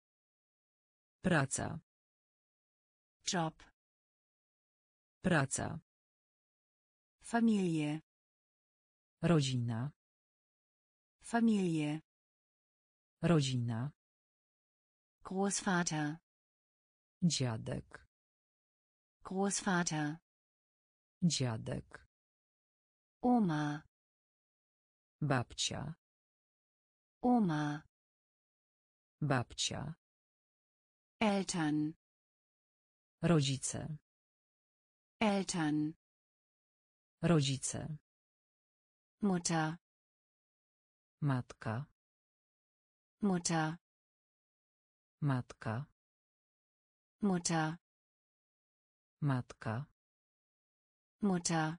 Praca. Job. Praca. Familie. Rodzina. Familie. Rodzina. Großvater. Dziadek. Großvater. Dziadek. Oma. Babcia. Oma. Babcia. Eltern. Rodzice. Eltern. Rodzice. Mutter. Matka. Mutter. Matka. Mutter. Matka. Mutter.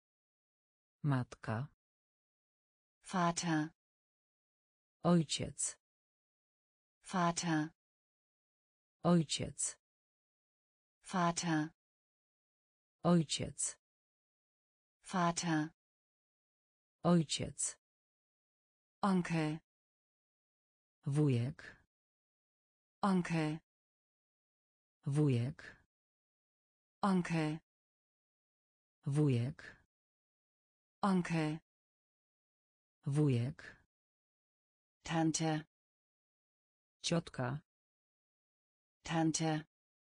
Matka. Vater. Ojciec. Vater. Ojciec. Vater. Ojciec. Vater. Ojciec. Onkel. Wujek. Onkel. Wujek. Onkel. Wujek. Onkel. Wujek. Tante. Ciotka. Tante.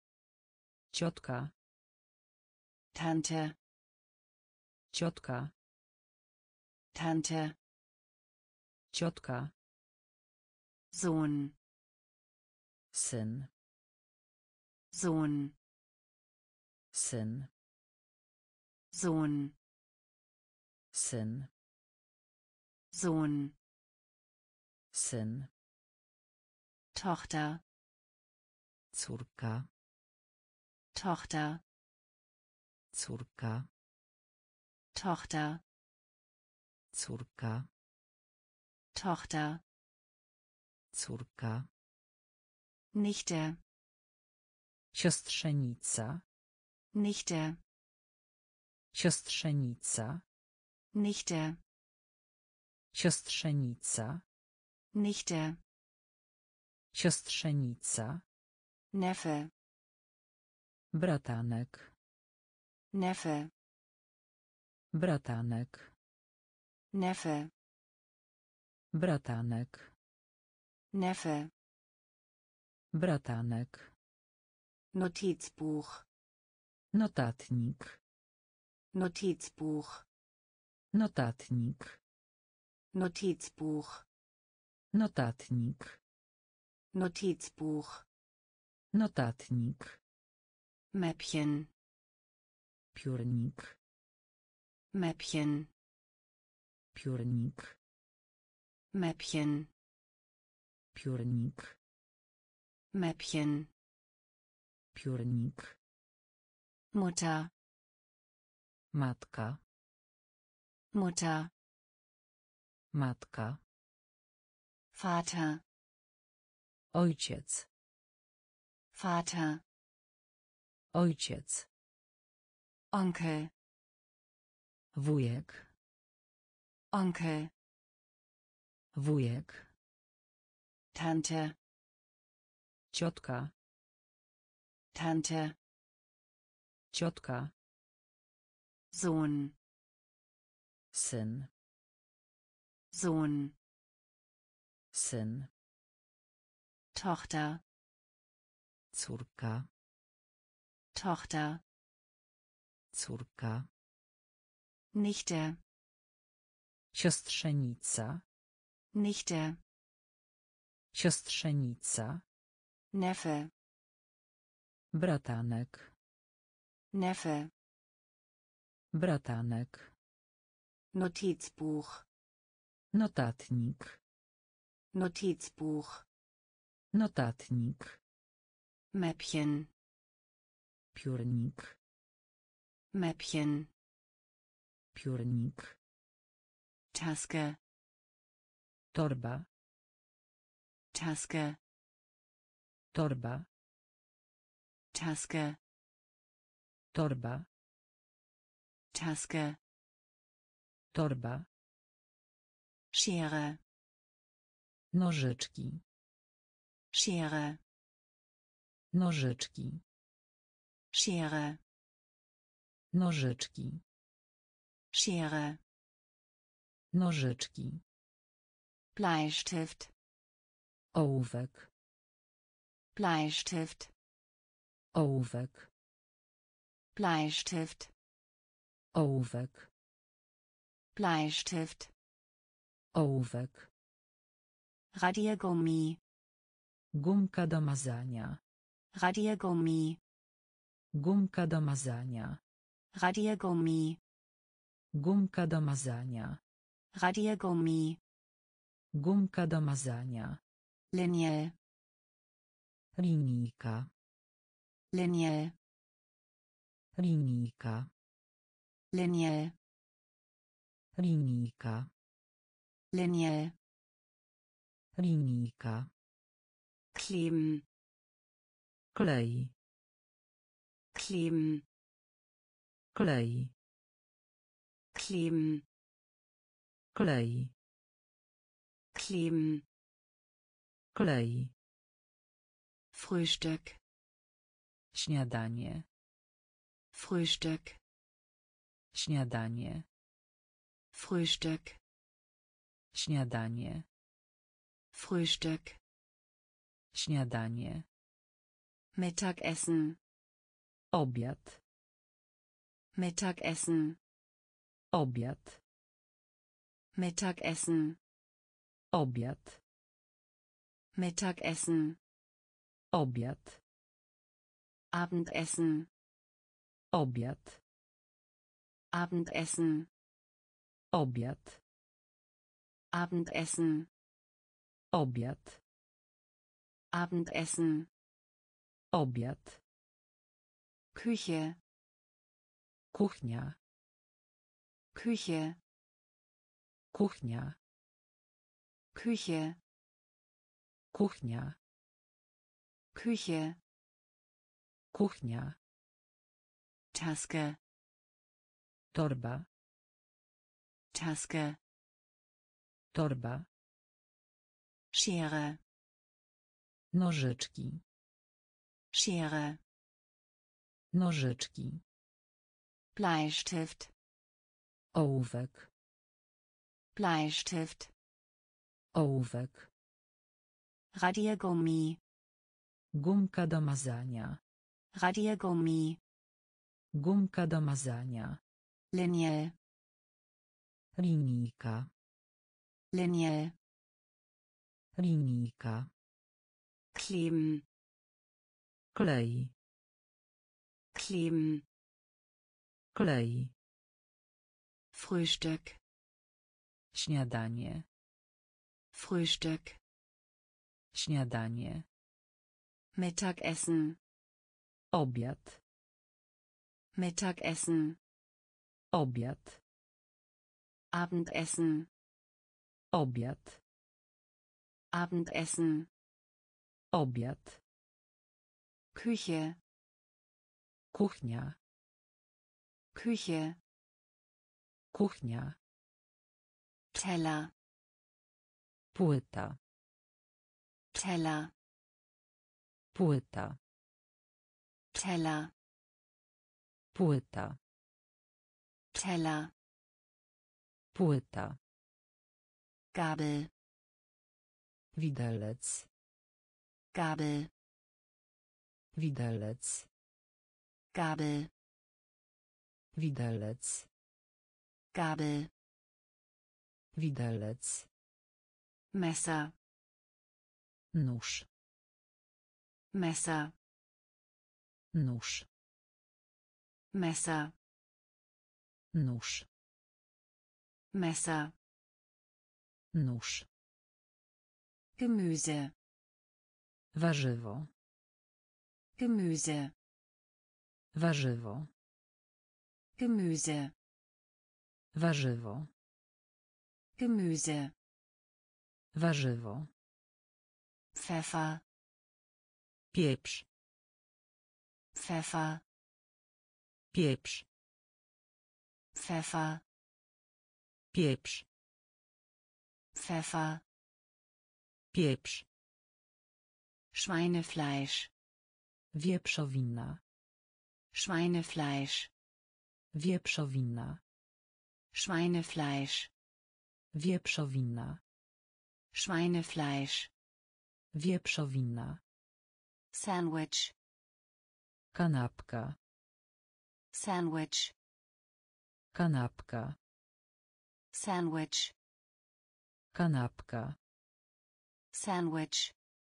Ciotka. Tante. Ciotka. Tante. Ciotka. Sohn. Syn. Sohn. Syn. Sohn. Syn. Sohn. Syn. Tochter. Córka. Tochter. Córka. Tochter. Córka. Tochter. Córka. Nichte. Siostrzenica. Nichte. Siostrzenica. Nichte. Siostrzenica. Nichte. Siostrzenica. Neffe. Bratanek. Neffe. Bratanek. Neffe. Bratanek. Neffe. Bratanek. Notizbuch. Notatnik. Notizbuch. Notatnik. Notizbuch. Notatnik. Notizbuch. Notatnik. Mäppchen. Piórnik. Mäppchen. Piórnik. Mäppchen. Piórnik. Mäppchen. Piórnik. Mutter. Matka. Mutter. Matka. Vater. Ojciec. Vater. Ojciec. Onkel. Wujek. Onkel. Wujek. Tante. Ciotka. Tante. Ciotka. Sohn. Syn. Sohn. Syn. Tochter. Córka. Tochter. Córka. Nichte. Siostrzenica. Nichte. Siostrzenica. Neffe. Bratanek. Neffe. Bratanek. Notizbuch. Notatnik. Notizbuch. Notatnik. Mäppchen. Piórnik. Mäppchen. Piórnik. Taske. Torba. Taske. Torba. Taske. Torba. Taske. Torba. Schere. Nożyczki. Schere. Nożyczki. Schere. Nożyczki. Schere. Nożyczki. Bleistift. Ołówek. Bleistift. Ołówek. Bleistift. Ołówek. Bleistift. Ołówek. Radiergummi. Gumka do mazania. Radiergummi. Gumka do mazania. Radiergummi. Gumka do mazania. Radiergummi. Gumka do mazania. Linie. Linijka. Linie. Linijka. Linie. Linijka. Linie. Linijka. Kleben. Klej. Kleben. Klej. Kleben. Klej. Kleben. Klej. Frühstück. Śniadanie. Frühstück. Śniadanie. Frühstück. Śniadanie. Frühstück. Śniadanie. Mittagessen. Obiad. Mittagessen. Obiad. Mittagessen. Obiad. Mittagessen. Obiad. Abendessen. Obiad. Abendessen. Obiad. Abendessen. Obiad. Abendessen. Obiad. Küche. Kuchnia. Küche. Kuchnia. Küche. Kuchnia. Küche. Kuchnia. Taske. Torba. Taske. Torba. Schere. Nożyczki. Schere. Nożyczki. Bleistift. Ołówek. Bleistift, Ołówek. Radiergummi, Gumka do mazania. Radiergummi, Gumka do mazania. Linie, Linijka. Linie, Linijka. kleben, Klej. kleben, Klej. Frühstück, Śniadanie. Frühstück, Śniadanie. Mittagessen, Obiad. Mittagessen, Obiad. Abendessen, Obiad. Abendessen, Obiad. Küche, Kuchnia. Küche, Kuchnia. Teller, Płyta. Teller, Płyta. Teller, Płyta. Teller, Płyta. Gabel, Widelec. Gabel, Widelec. Gabel, Widelec. Gabel, Widelec. Messer, Nóż. Messer, Nóż. Messer, Nóż. Messer, Nóż. Gemüse, Warzywo. Gemüse, Warzywo. Gemüse, Warzywo. Gemüse, Warzywo. Pfeffer, Pieprz. Pfeffer, Pieprz. Pfeffer, Pieprz. Pfeffer, Pieprz. Schweinefleisch, Wieprzowina. Schweinefleisch, Wieprzowina. Schweinefleisch, Wieprzowina. Schweinefleisch, Wieprzowina. Sandwich, Kanapka. Sandwich, Kanapka. Sandwich, Kanapka. Sandwich,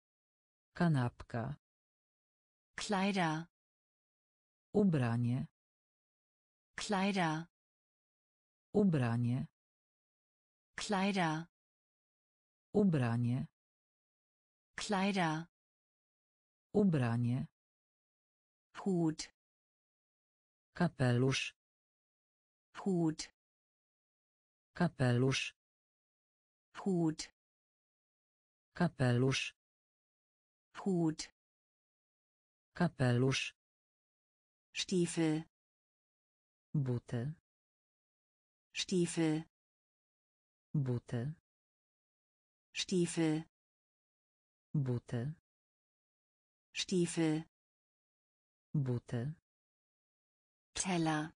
Kanapka. Kleider, Ubranie. Kleider, Ubranie. Kleider, Ubranie. Kleider, Ubranie. Hut, Kapelusz. Hut, Kapelusz. Hut, Kapelusz. Hut, Kapelusz. Stiefel, Buty. Stiefel, Buty. Stiefel, Buty. Stiefel, Buty. Teller,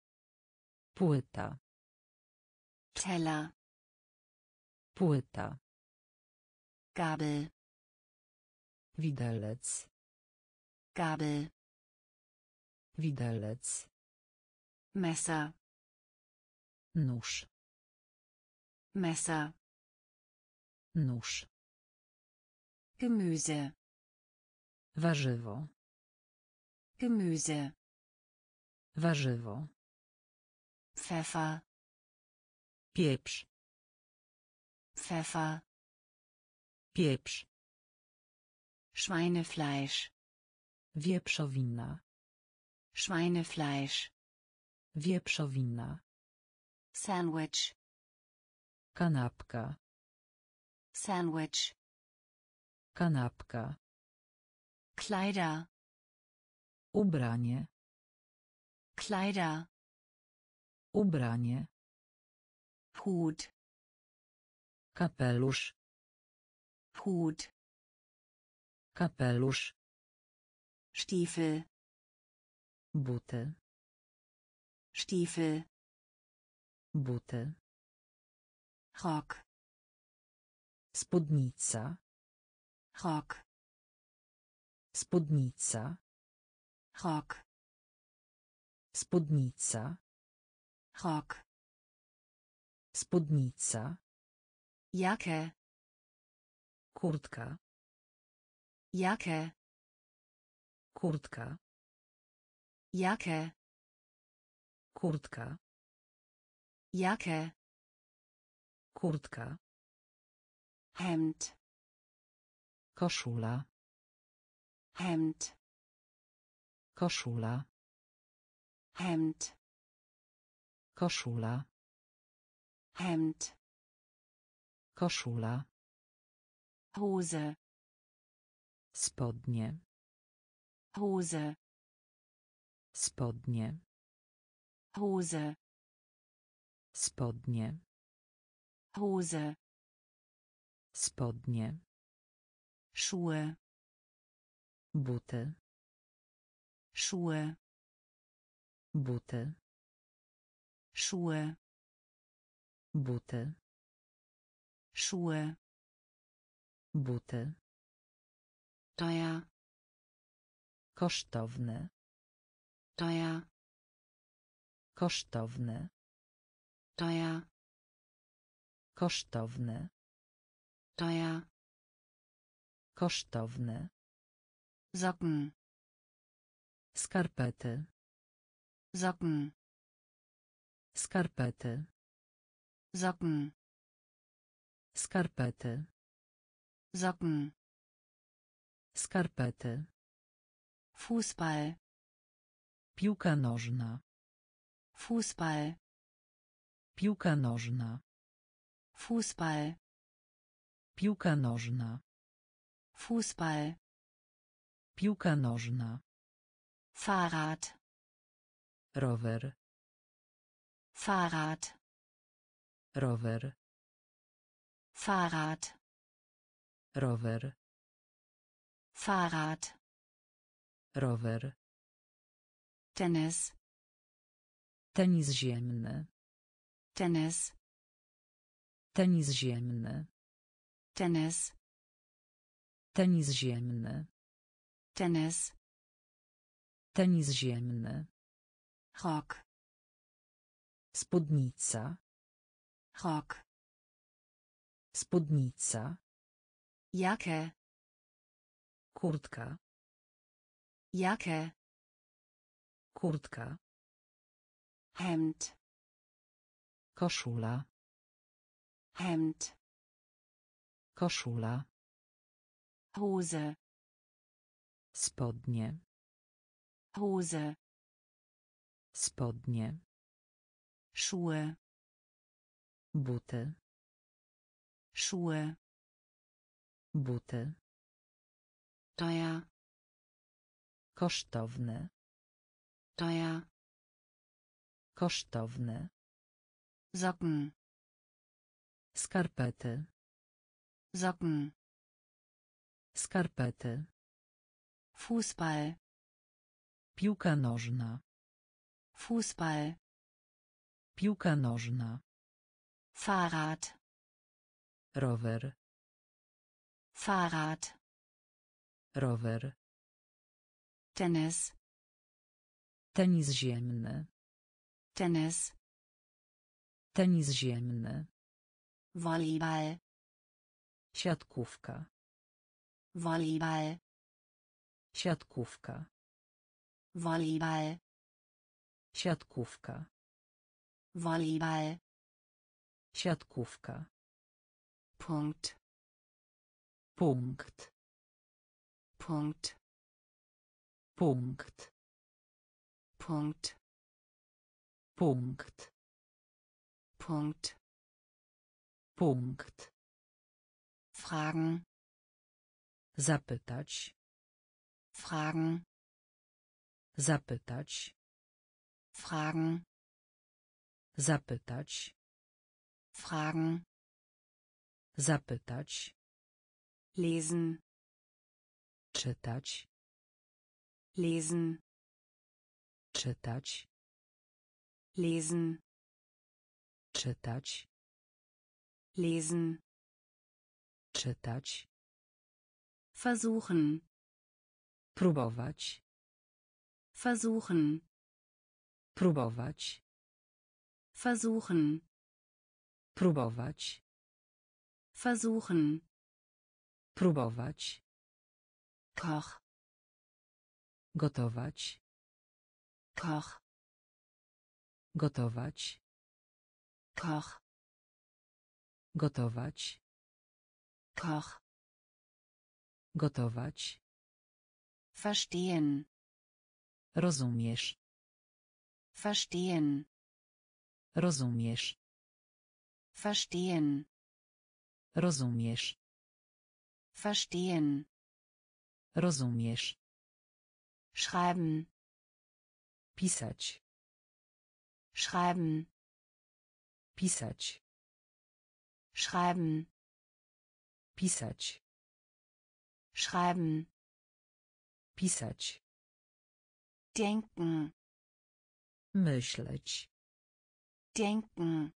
Płyta. Teller, Płyta. Gabel, Widelec. Gabel, Widelec. Messer, Nóż. Messer, Nóż. Gemüse, Warzywo. Gemüse, Warzywo. Pfeffer, Pieprz. Pfeffer, Pieprz. Schweinefleisch, Wieprzowina. Schweinefleisch, Wieprzowina. Sandwich, Kanapka. Sandwich, Kanapka. Kleider, Ubranie. Kleider, Ubranie. Hut, Kapelusz. Hut, Kapelusz. Stiefel, Buty. Stiefel, Buty. Rock. Spódnica. Rock. Spódnica. Rock. Spódnica. Rock. Spódnica. Jacke. Kurtka. Jacke. Kurtka. Jacke. Kurtka. Jacke. Kurtka. Hemd. Koszula. Hemd. Koszula. Hemd. Koszula. Hemd. Koszula. Hose. Spodnie. Hose. Spodnie. Hose. Spodnie. Hose. Spodnie. Schuhe. Buty. Schuhe. Buty. Schuhe. Buty. Schuhe. Buty. Teuer. Kosztowne. Teuer. Kosztowne. Teuer. Kosztowne. Teuer. Kosztowne. Socken. Skarpety. Socken. Skarpety. Socken. Skarpety. Socken. Skarpety. Fußball. Piłka nożna. Fußball. Piłka nożna. Fußball. Piłka nożna. Fußball. Piłka nożna. Fahrrad. Rower. Fahrrad. Rower. Fahrrad. Rower. Fahrrad. Rower. Tennis. Tenis ziemny. Tennis. Tenis ziemny. Tennis. Tenis ziemny. Tennis. Tenis ziemny. Rock. Spódnica. Rock. Spódnica. Jacke. Kurtka. Jacke. Kurtka. Hemd. Koszula. Hemd. Koszula. Hose. Spodnie. Hose. Spodnie. Schuhe. Buty. Schuhe. Buty. Teuer. Kosztowne. Teuer. Kosztowne. Socken. Skarpety. Socken. Skarpety. Fußball. Piłka nożna. Fußball. Piłka nożna. Fahrrad. Rower. Fahrrad. Rower. Tennis. Tenis ziemny. Tennis. Tenis ziemny. Volleyball. Siatkówka. Volleyball. Siatkówka. Volleyball. Siatkówka. Volleyball. Siatkówka. Punkt. Punkt. Punkt. Punkt. Punkt. Punkt. Punkt. Punkt. Fragen. Zapytać. Fragen. Zapytać. Fragen. Zapytać. Fragen. Zapytać. Lesen. Czytać. Lesen. Czytać. Lesen. Czytać. lesen, czytać, versuchen, próbować, versuchen, próbować, versuchen, próbować, versuchen, próbować, Koch, gotować, Koch, gotować, Koch, gotować, Koch, gotować, verstehen, rozumiesz, verstehen, rozumiesz, verstehen, rozumiesz, verstehen, rozumiesz, schreiben, pisać, schreiben, pisać, schreiben, pisać, schreiben, pisać, denken, myśleć, denken,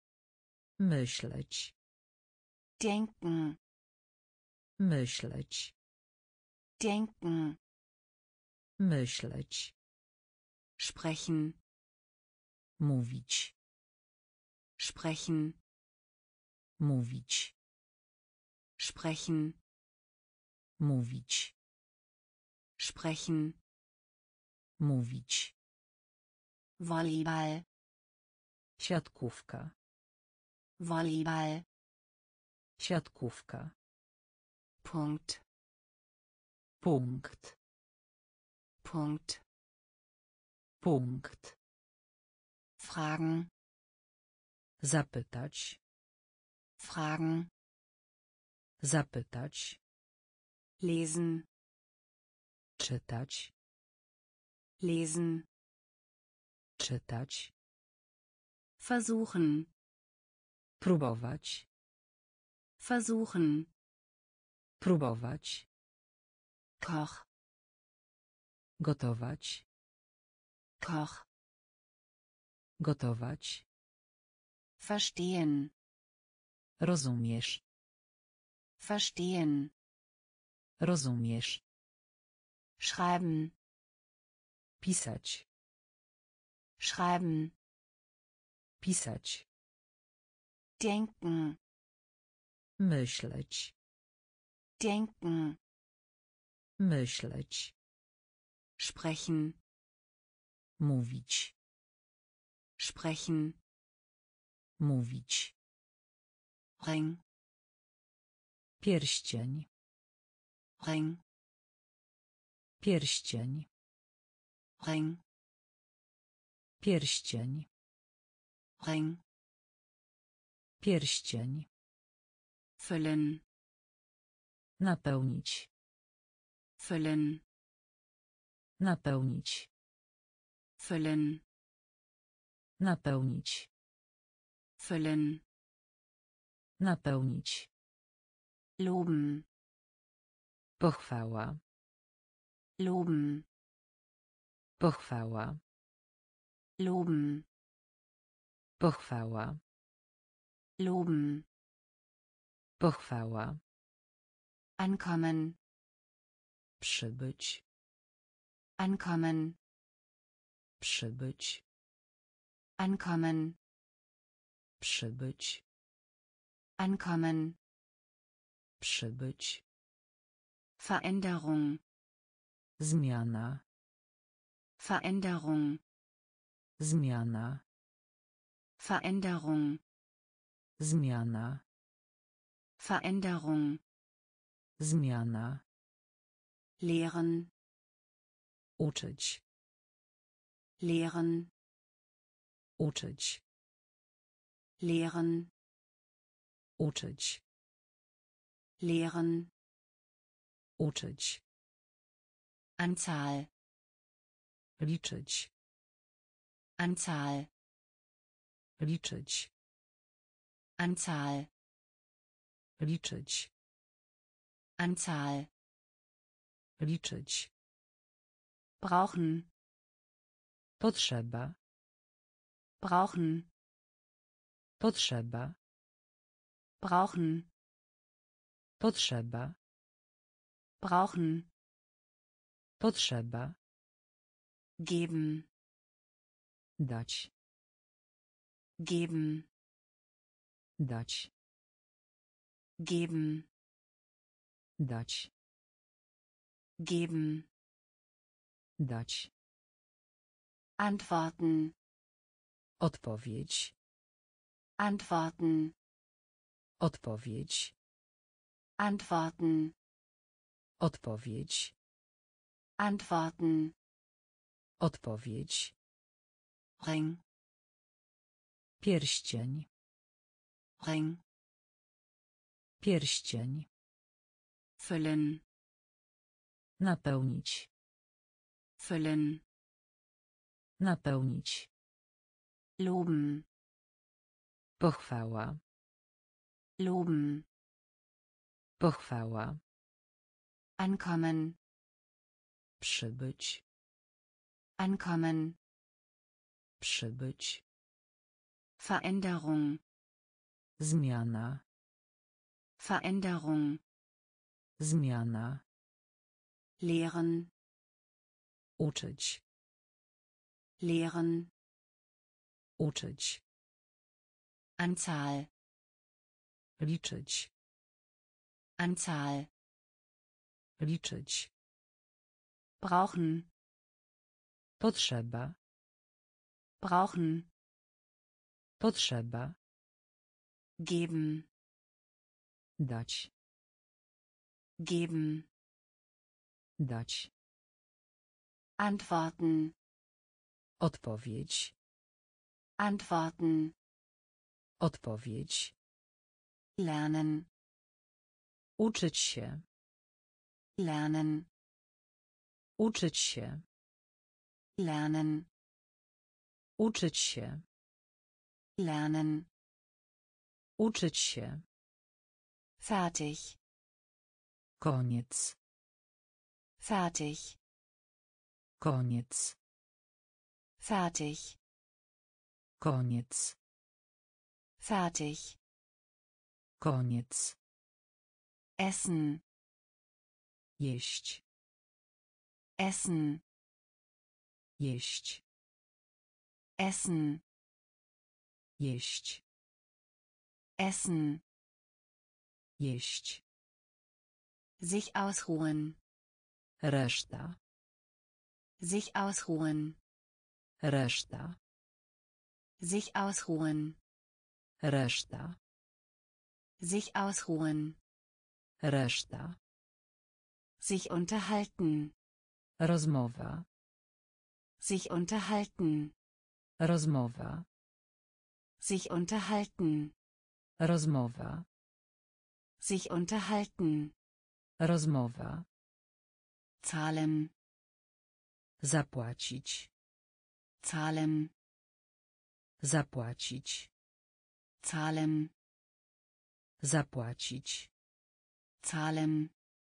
myśleć, denken, myśleć, denken, myśleć, sprechen, mówić, sprechen, mówić, sprechen, mówić, sprechen, mówić, Volleyball, siatkówka, Volleyball, siatkówka, Punkt, punkt, Punkt, punkt, fragen, zapytać, fragen, zapytać, lesen, czytać, lesen, czytać, versuchen, próbować, versuchen, próbować, Koch, gotować, Koch, gotować, verstehen, rozumiesz, verstehen, rozumiesz, schreiben, pisać, schreiben, pisać, denken, myśleć, denken, myśleć, sprechen, mówić, sprechen, mówić, Ring, pierścień, Ring, pierścień, Ring, pierścień, Ring, pierścień, füllen, napełnić, füllen, napełnić, füllen, napełnić, füllen, napełnić, loben, pochwała, loben, pochwała, loben, pochwała, loben, pochwała, ankommen, przybyć, ankommen, przybyć, ankommen, przybyć, ankommen, przybyć, Veränderung, zmiana, Veränderung, zmiana, Veränderung, zmiana, Veränderung, zmiana, lehren, uczyć, lehren, uczyć, lehren, uczyć, lehren, uczyć, Anzahl, liczyć, Anzahl, liczyć, Anzahl, liczyć, Anzahl, liczyć, brauchen, potrzeba, brauchen, potrzeba, brauchen, Potrzeba. brauchen, Potrzeba. geben, Dać. geben, Dać. geben, Dać. geben, Dać. antworten, Odpowiedź. antworten, Odpowiedź. antworten, Odpowiedź. antworten, Odpowiedź. Ring, Pierścień. Ring, Pierścień. füllen, Napełnić. füllen, Napełnić. loben, Pochwała. loben, Pochwała. ankommen, Przybyć. ankommen, Przybyć. Veränderung, Zmiana. Veränderung, Zmiana. lehren, Uczyć. lehren, Uczyć. Anzahl, Liczyć. Anzahl, Liczyć. brauchen, Potrzeba. brauchen, Potrzeba. geben, Dać. geben, Dać. antworten, Odpowiedź. antworten, Odpowiedź. lernen, Uczyć się. lernen, Uczyć się. lernen, Uczyć się. lernen, Uczyć się. fertig, Koniec. fertig, Koniec. fertig, Koniec. fertig, Koniec. essen, Jeść. essen, Jeść. essen, Jeść. essen, Jeść. sich ausruhen, Reszta. sich ausruhen, Reszta. sich ausruhen, Reszta. sich ausruhen, Reszta. sich unterhalten, Rozmowa. sich unterhalten, Rozmowa. sich unterhalten, Rozmowa. sich unterhalten, Rozmowa. zahlen, Zapłacić. zahlen, Zapłacić. zahlen, Zapłacić. zahlen,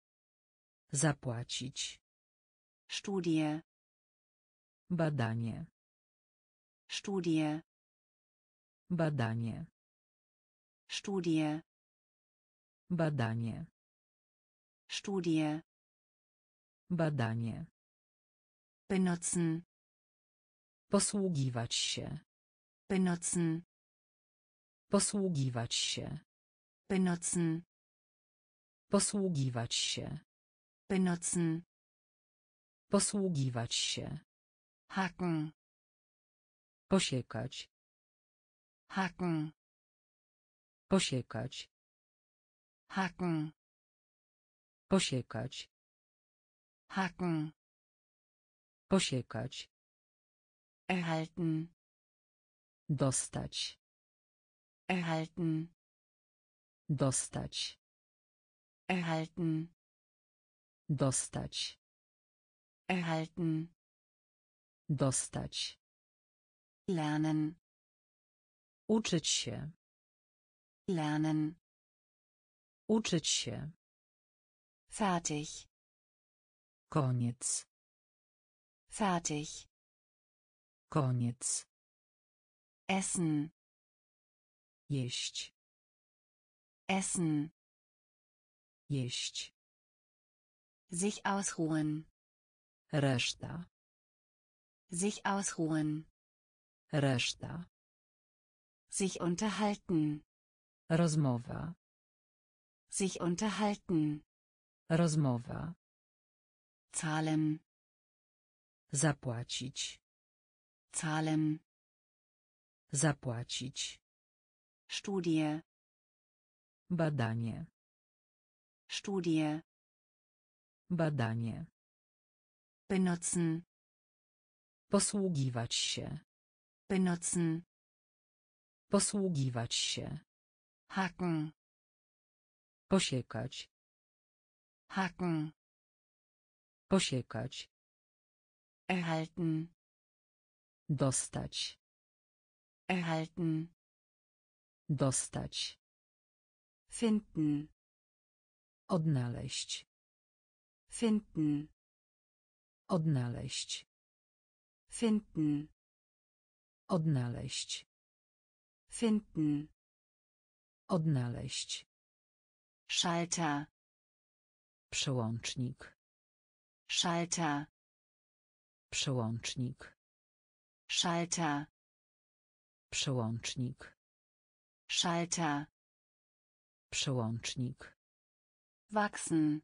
Zapłacić. Studie, Badanie. Studie, Badanie. Studie, Badanie. Studie, Badanie. benutzen, Posługiwać się. benutzen, Posługiwać się. benutzen, Posługiwać się. benutzen, Posługiwać się. hacken, Posiekać. hacken, Posiekać. hacken, Posiekać. hacken, Posiekać. erhalten, Dostać. erhalten, Dostać. erhalten, Dostać. erhalten, Dostać. lernen, Uczyć się. lernen, Uczyć się. fertig, Koniec. fertig, Koniec. essen, Jeść. Essen. Jeść. Sich ausruhen. Reszta. Sich ausruhen. Reszta. Sich unterhalten. Rozmowa. Sich unterhalten. Rozmowa. Zahlen. Zapłacić. Zahlen. Zapłacić. Studie. Badanie. Studie. Badanie. Benutzen. Posługiwać się. Benutzen. Posługiwać się. Hacken. Posiekać. Hacken. Posiekać. Erhalten. Dostać. Erhalten. Dostać. Finden. Odnaleźć. Finden. Odnaleźć. Finden. Odnaleźć. Finden. Odnaleźć. Schalter. Przełącznik. Schalter. Przełącznik. Schalter. Przełącznik. Schalter. Przełącznik. Wachsen.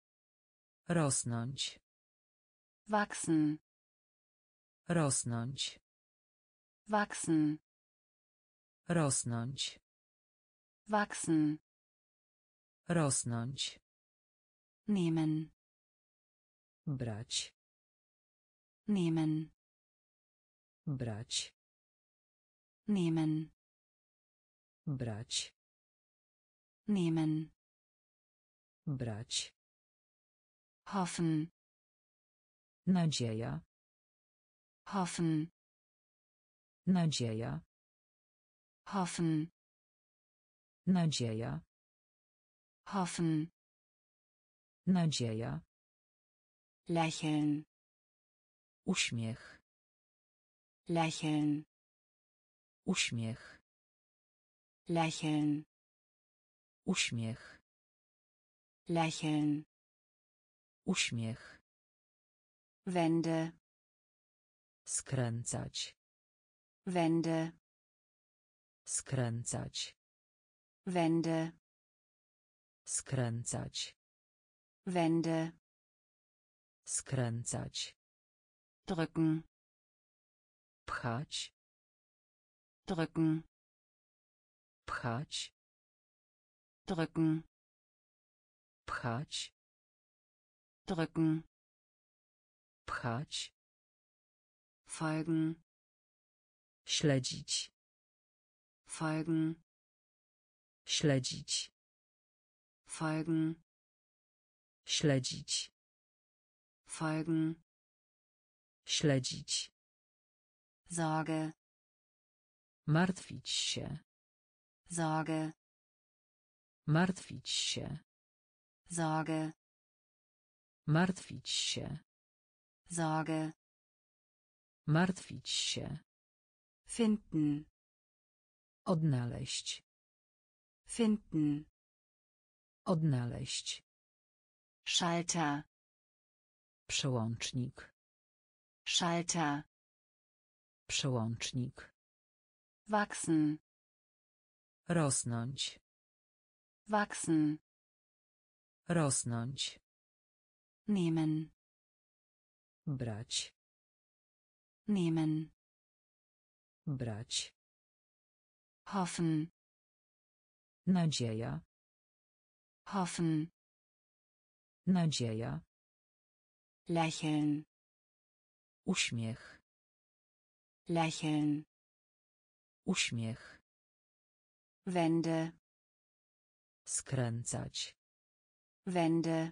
Rosnąć. Wachsen. Rosnąć. Wachsen. Rosnąć. Wachsen. Rosnąć. Nehmen. Brać. Nehmen. Brać. Nehmen. Brać. Nehmen. Brać. Hoffen. Nadzieja. Hoffen. Nadzieja. Hoffen. Nadzieja. Hoffen. Nadzieja. Lächeln. Uśmiech. Lächeln. Uśmiech. Lächeln. Uśmiech. Lächeln. Uśmiech. Wände. Skręcać. Wände. Skręcać. Wände. Skręcać. Wände. Skręcać. Drücken. Pchać. Drücken. Pchać. Drücken. Pchać. Drücken. Pchać. Folgen. Śledzić. Folgen. Śledzić. Folgen. Śledzić. Folgen. Śledzić. Sorge. Martwić się. Sorge. Martwić się. Sorge. Martwić się. Sorge. Martwić się. Finden. Odnaleźć. Finden. Odnaleźć. Schalter. Przełącznik. Schalter. Przełącznik. Wachsen. Rosnąć. Wachsen. Rosnąć. Nehmen. Brać. Nehmen. Brać. Hoffen. Nadzieja. Hoffen. Nadzieja. Lächeln. Uśmiech. Lächeln. Uśmiech. Wände. Skręcać. Wände.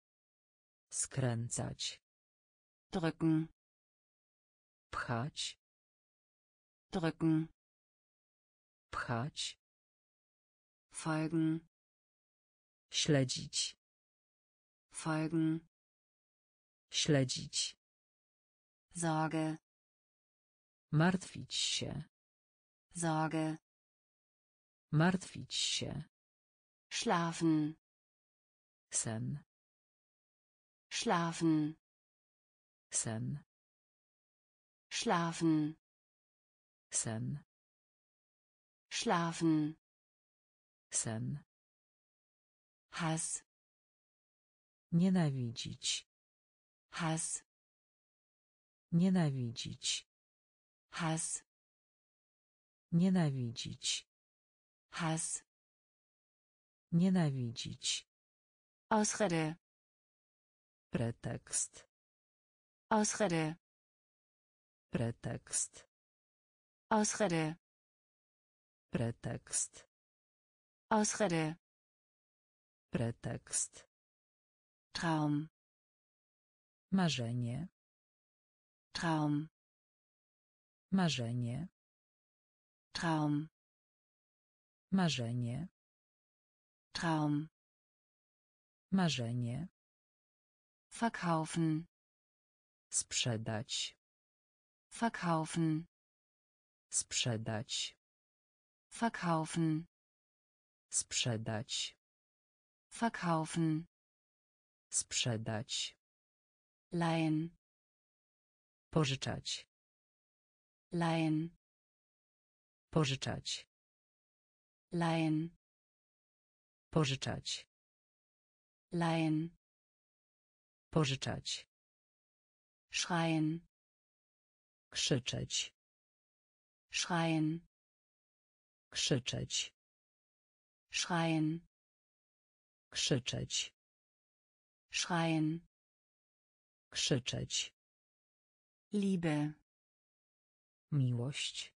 Skręcać. Drücken. Pchać. Drücken. Pchać. Folgen. Śledzić. Folgen. Śledzić. Sorge. Martwić się. Sorge. Martwić się. Schlafen. Sen. Schlafen. Sen. Schlafen. Sen. Schlafen. Sen. Hass. Nienawidzić. Hass. Nienawidzić. Hass. Nienawidzić. Hass. Nienawidzić. Ausrede. Pretekst. Ausrede. Pretekst. Ausrede. Pretekst. Ausrede. Pretekst. Traum. Marzenie. Traum. Marzenie. Traum. Marzenie. Traum. Marzenie. Verkaufen. Sprzedać. Verkaufen. Sprzedać. Verkaufen. Sprzedać. Verkaufen. Sprzedać. Leihen. Pożyczać. Leihen. Pożyczać. Leihen. Pożyczać. Leihen. Pożyczać. Schreien. Krzyczeć. Schreien. Krzyczeć. Schreien. Krzyczeć. Schreien. Krzyczeć. Liebe. Miłość.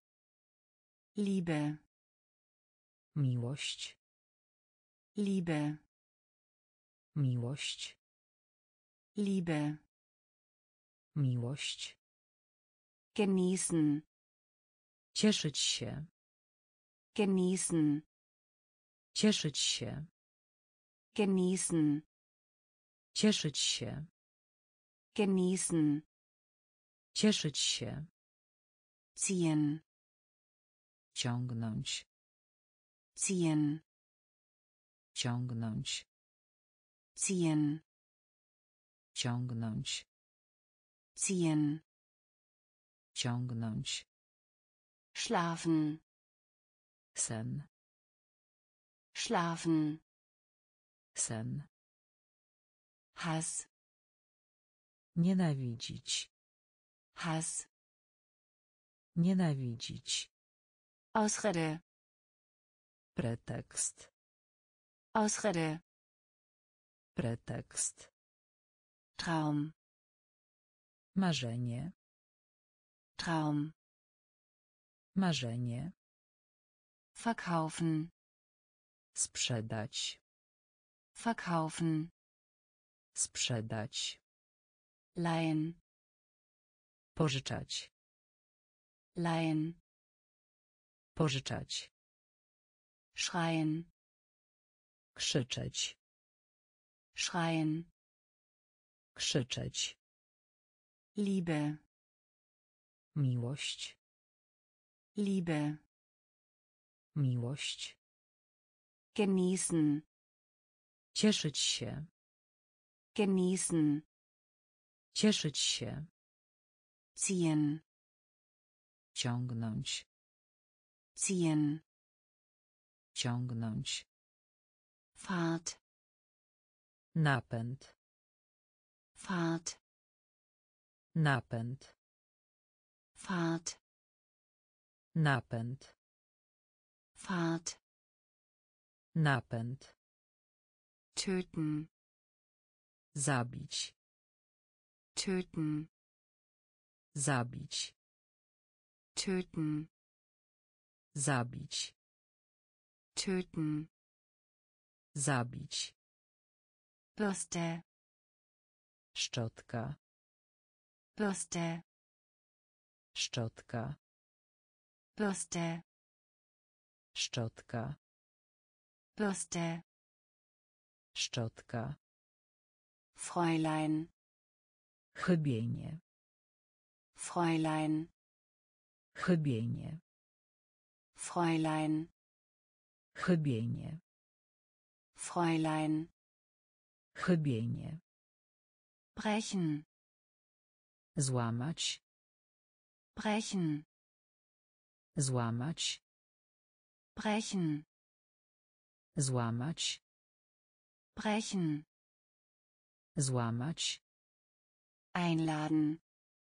Liebe. Miłość. Liebe. Miłość. Liebe. Miłość. Genießen. Cieszyć się. Genießen. Cieszyć się. Genießen. Cieszyć się. Genießen. Cieszyć się. Ziehen. Ciągnąć. Ziehen. Ciągnąć. Ziehen. Ciągnąć. Ziehen. Ciągnąć. Schlafen. Sen. Schlafen. Sen. Hass. Nienawidzić. Hass. Nienawidzić. Ausrede. Pretekst. Ausrede. Pretekst. Traum. Marzenie. Traum. Marzenie. Verkaufen. Sprzedać. Verkaufen. Sprzedać. Leihen. Pożyczać. Leihen. Pożyczać. Schreien. Krzyczeć. Schreien. Krzyczeć. Liebe. Miłość. Liebe. Miłość. Genießen. Cieszyć się. Genießen. Cieszyć się. Ziehen. Ciągnąć. Ziehen. Ciągnąć. Fahrt. Napęd. Fahrt. Napęd. Fahrt. Napęd. Fahrt. Napęd. Töten. Zabić. Töten. Zabić. Töten. Zabić. Töten. Zabić. Bürste. Szczotka. Bürste. Szczotka. Bürste. Szczotka. Bürste. Szczotka. Fräulein. Chybienie. Fräulein. Chybienie. Fräulein. Chybienie. Fräulein. Chybienie. Brechen. Złamać. Brechen. Złamać. Brechen. Złamać. Brechen. Złamać. Einladen.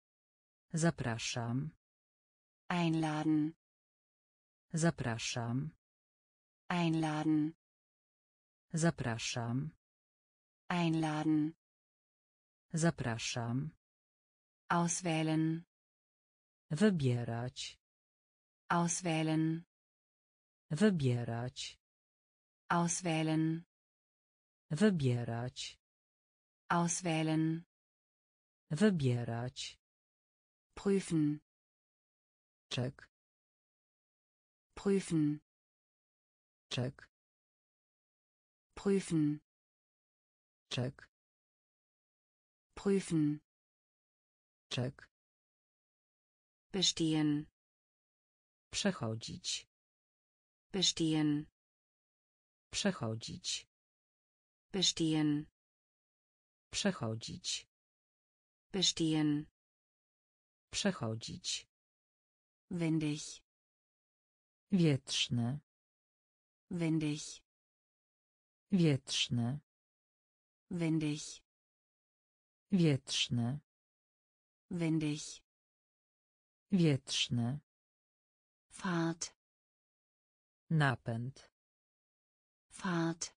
Zapraszam. Einladen. Zapraszam. Einladen. Zapraszam. Einladen. Zapraszam. Auswählen. Wybierać. Auswählen. Wybierać. Auswählen. Wybierać. Auswählen. Wybierać. Prüfen. Czek. Prüfen. Czek. Prüfen. Czek. Prüfen. Czek. Bestehen. Przechodzić. Bestehen. Przechodzić. Bestehen. Przechodzić. Bestehen. Przechodzić. Windig. Wietrzny. Windig. Wietrzny. Windig. Wietrzny. Windig. Wietrzny. Fahrt. Napęd. Fahrt.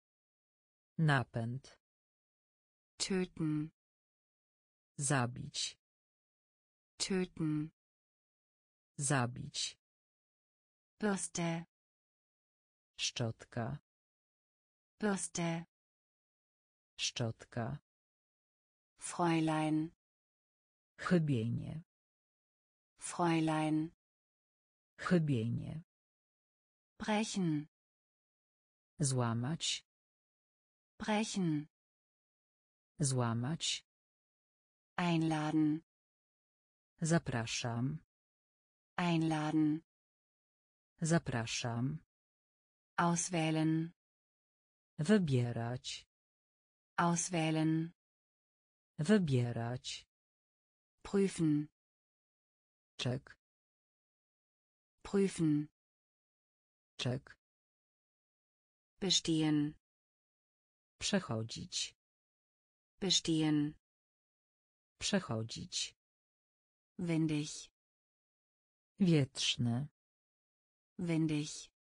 Napęd. Töten. Zabić. Töten. Zabić. Bürste. Szczotka. Bürste. Szczotka. Fräulein. Chybienie. Fräulein. Chybienie. Brechen. Złamać. Brechen. Złamać. Einladen. Zapraszam. Einladen. Zapraszam. Auswählen. Wybierać. Auswählen. Wybierać. Prüfen. Czek. Prüfen. Czek. Bestehen. Przechodzić. Bestehen. Przechodzić. Windig. Wietrzny. Windig.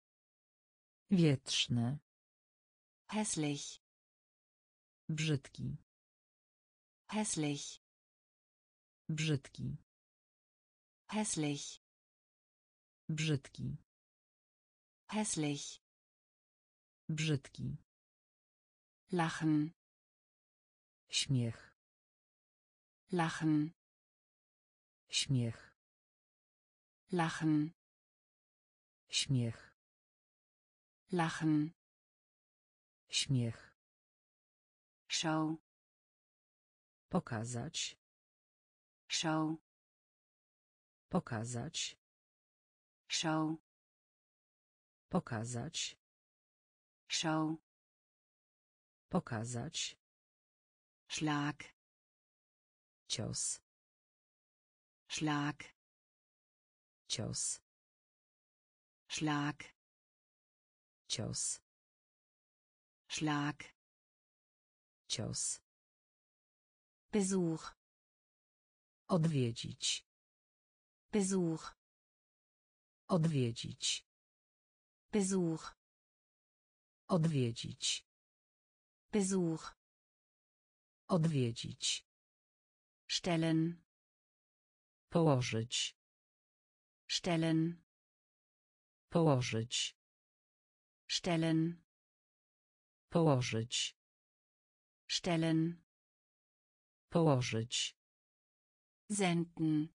Wietrzny. Hässlich. Brzydki. Hässlich. Brzydki. Hässlich. Brzydki. Hässlich. Brzydki. Lachen. Śmiech. Lachen. Śmiech. Lachen. Śmiech. Lachen. Śmiech. Schau. Pokazać. Schau. Pokazać. Schau. Pokazać. Schau. Pokazać. Schlag. Cios. Schlag. Cios. Schlag. Cios. Schlag. Cios. Besuch. Odwiedzić. Besuch. Odwiedzić. Besuch. Odwiedzić. Besuch. Odwiedzić. Stellen. Położyć. Stellen. Położyć. Stellen. Położyć. Stellen. Położyć. Senden.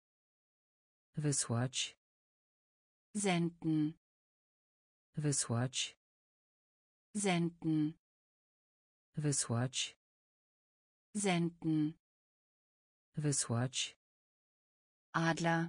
Wysłać. Senden. Wysłać. Senden. Wysłać. Senden. Wysłać. Adler.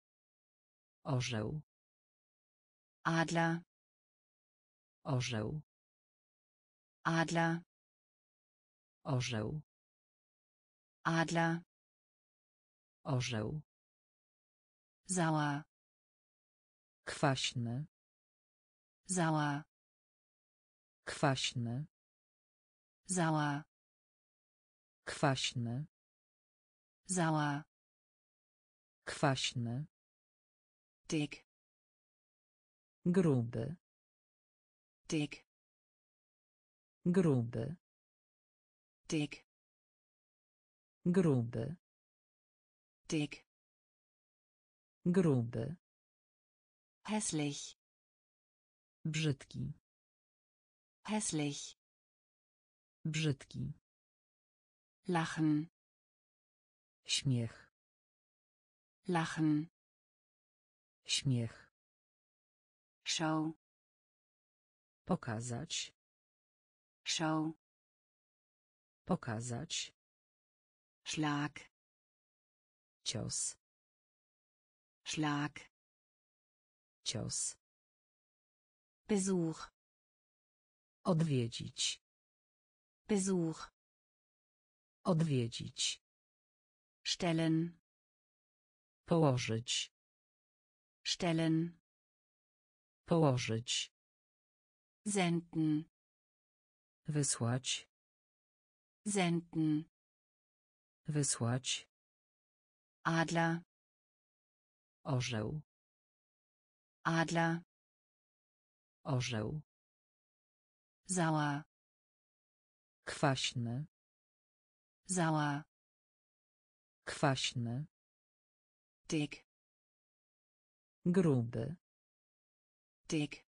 Orzeł. Adler. Orzeł. Adler, orzeł, Adler, orzeł, sauer, kwaśny, sauer, kwaśny, sauer, kwaśny, sauer, kwaśny, dick, gruby, dick, gruby, dick, gruby, dick, gruby, hässlich, brzydki, hässlich, brzydki, lachen, śmiech, lachen, śmiech, Show, pokazać, Show, pokazać, Schlag, cios, Schlag, cios, Besuch, odwiedzić, Besuch, odwiedzić, stellen, położyć, stellen, położyć, senden, wysłać, senden, wysłać, Adler, orzeł, Adler, orzeł, sauer, kwaśny, sauer, kwaśny, dick, gruby, dick,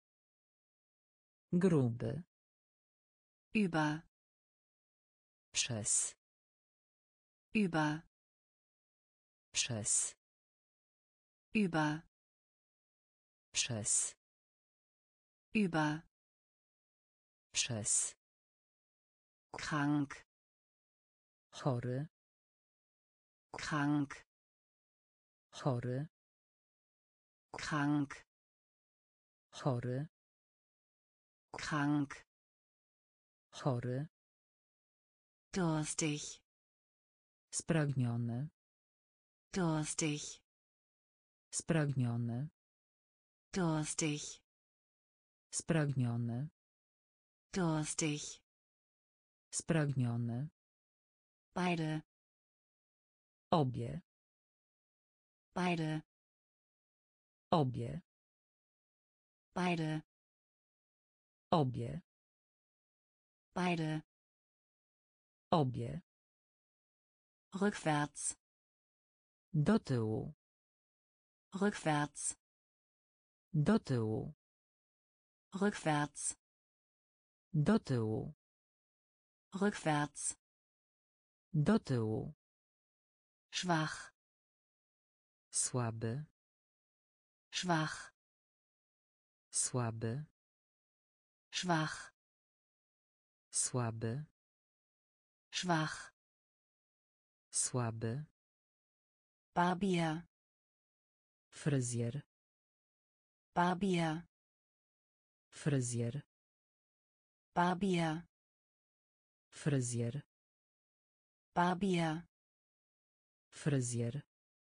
gruby, über, przez, über, przez, über, przez, über, przez, krank, chory, krank, chory, krank, chory, krank, chory, durstig, spragniony, durstig, spragniony, durstig, spragniony, durstig, spragniony, beide, obie, beide, obie, beide, obie, beide, obie, rückwärts, do tyłu, rückwärts, do tyłu, rückwärts, do tyłu, rückwärts, do tyłu, schwach, słaby, schwach, słaby, schwach, słaby, schwach, słaby, Barbier, fryzjer, Barbier, fryzjer, Barbier, fryzjer, Barbier, fryzjer,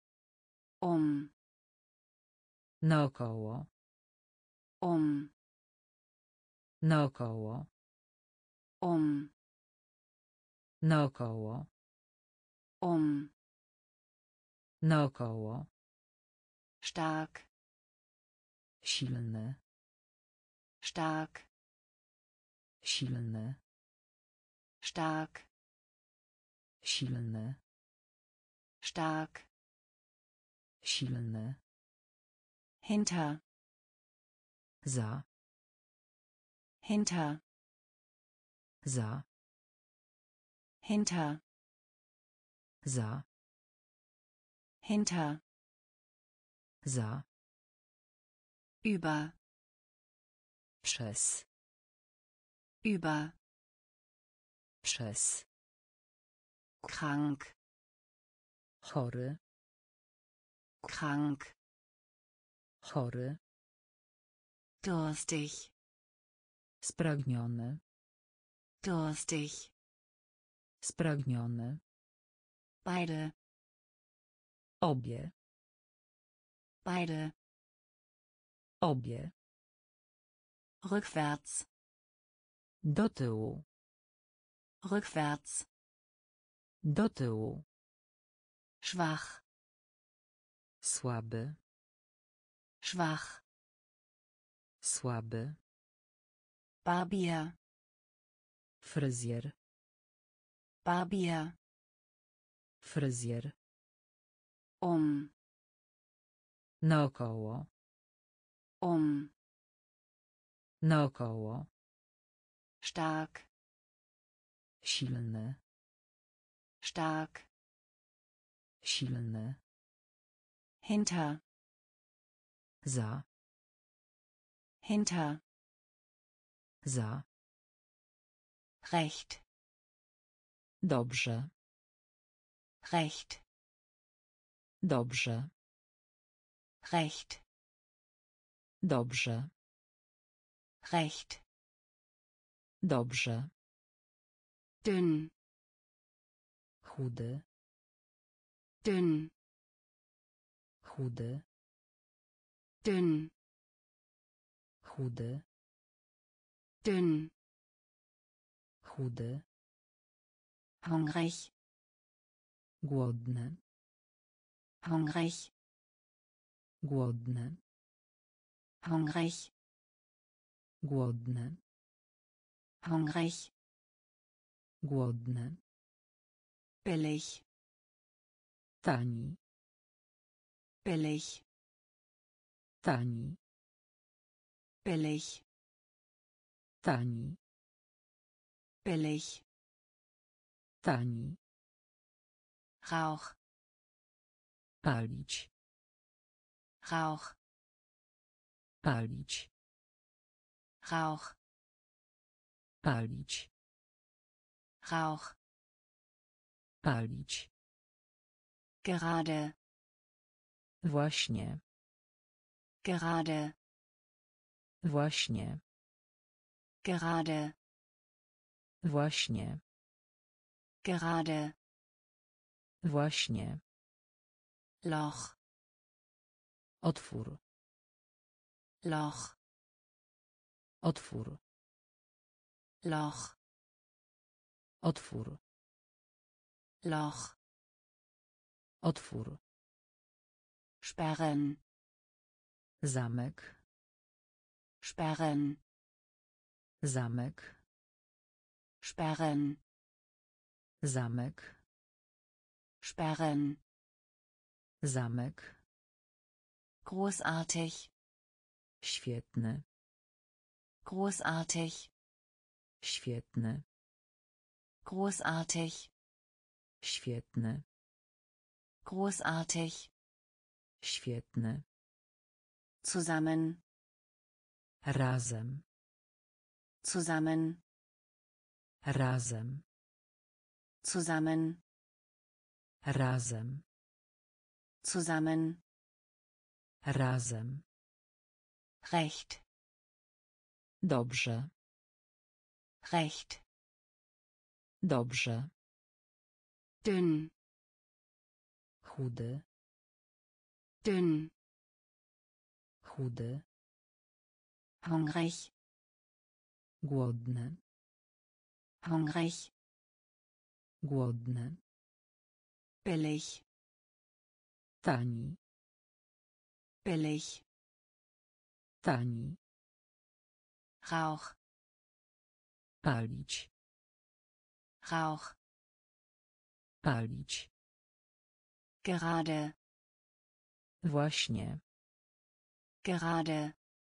naokoło, naokoło, naokoło, naokoło, stark, silny, stark, silny, stark, silny, stark, silny, hinter, za, hinter, za, hinter, za, hinter, za, über, przez, über, przez, krank, chory, krank, chory, durstig, spragniony, durstig, spragniony, beide, obie, beide, obie, rückwärts, do tyłu, rückwärts, do tyłu, schwach, słaby, schwach, słaby, Barbier, fryzjer, Barbier, fryzjer, naokoło, naokoło, stark, silny, stark, silny, hinter, za, hinter, za, recht, dobrze, recht, dobrze, recht, dobrze, recht, dobrze, dünn, chudy, dünn, chudy, dünn, chudy, dünn, chudy, hungrig, głodny, hungrig, głodny, hungrig, głodny, hungrig, głodny, billig, tani, billig, tani, billig, tani, billig, tani, Rauch, palić, Rauch, palić, Rauch, palić, Rauch, palić, gerade, właśnie, gerade, właśnie, gerade, właśnie, gerade, właśnie, Loch, otwór, Loch, otwór, Loch, otwór, Loch, otwór, sperren, zamek, sperren, zamek, sperren, zamek, sperren, zamek, großartig, świetny, großartig, świetny, großartig, świetny, großartig, świetny, zusammen, razem, zusammen, razem, zusammen, razem, zusammen, razem, recht, dobrze, recht, dobrze, dünn, chudy, dünn, chudy, hungrig, głodny, hungrig, głodny, billig, tani, billig, tani, Rauch, palić, Rauch, palić, gerade, właśnie, gerade,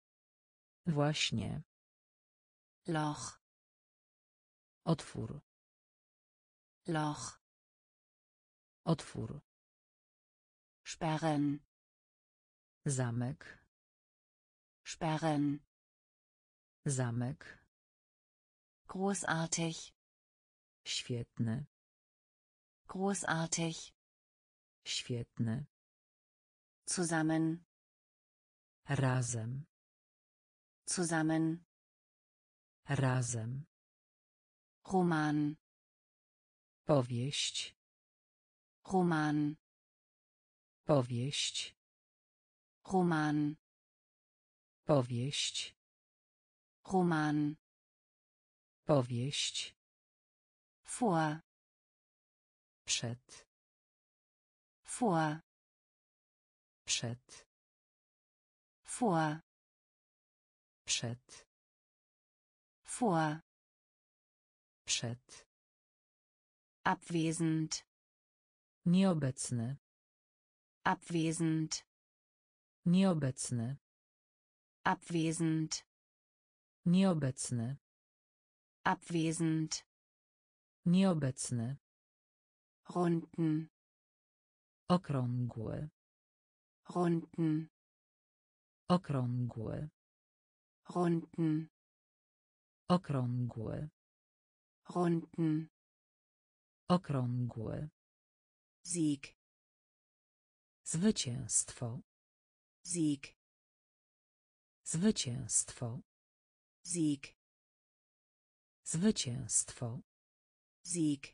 właśnie, Loch, otwór, Loch, otwór, sperren, zamek, sperren, zamek, großartig, świetny, großartig, świetny, zusammen, razem, zusammen, razem, Roman. Powieść. Roman. Powieść. Roman. Powieść. Roman. Powieść. Vor. Przed. Vor. Przed. Vor. Przed. Vor. Przed. Abwesend. Nieobecny. Abwesend. Nieobecny. Abwesend. Nieobecny. Abwesend. Nieobecny. Runden. Okrągły. Runden. Okrągły. Runden. Okrągły. Runden. Okrągły. Sieg. Zwycięstwo. Sieg. Zwycięstwo. Sieg. Zwycięstwo. Sieg.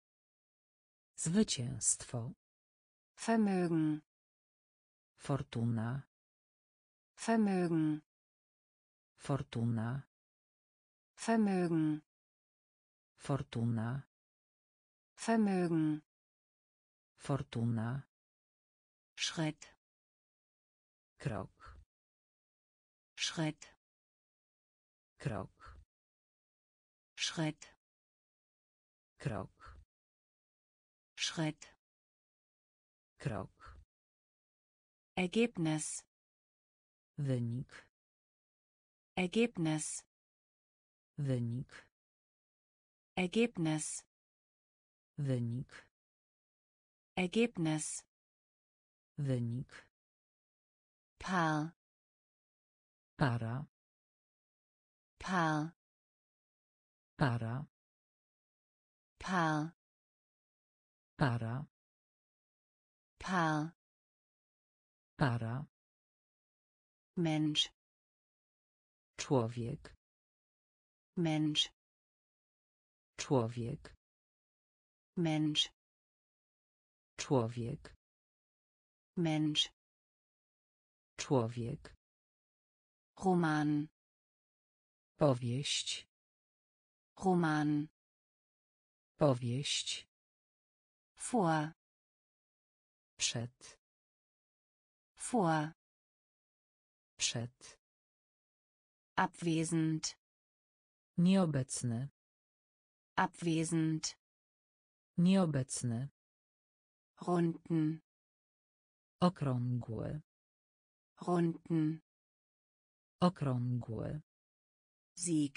Zwycięstwo. Vermögen. Fortuna. Vermögen. Fortuna. Vermögen. Fortuna. Vermögen. Fortuna. Schritt. Krok. Schritt. Krok. Schritt. Krok. Schritt. Krok. Ergebnis. Wynik. Ergebnis. Wynik. Ergebnis. Wynik. Ergebnis. Wynik. Paar. Para. Paar. Para. Paar. Para. Paar. Para. Mensch. Człowiek. Mensch. Człowiek. Mensch. Człowiek. Mensch. Człowiek. Roman. Powieść. Roman. Powieść. Vor. Przed. Vor. Przed. Abwesend. Nieobecny. Abwesend. Nieobecny. Runden. Okrągły. Runden. Okrągły. Sieg.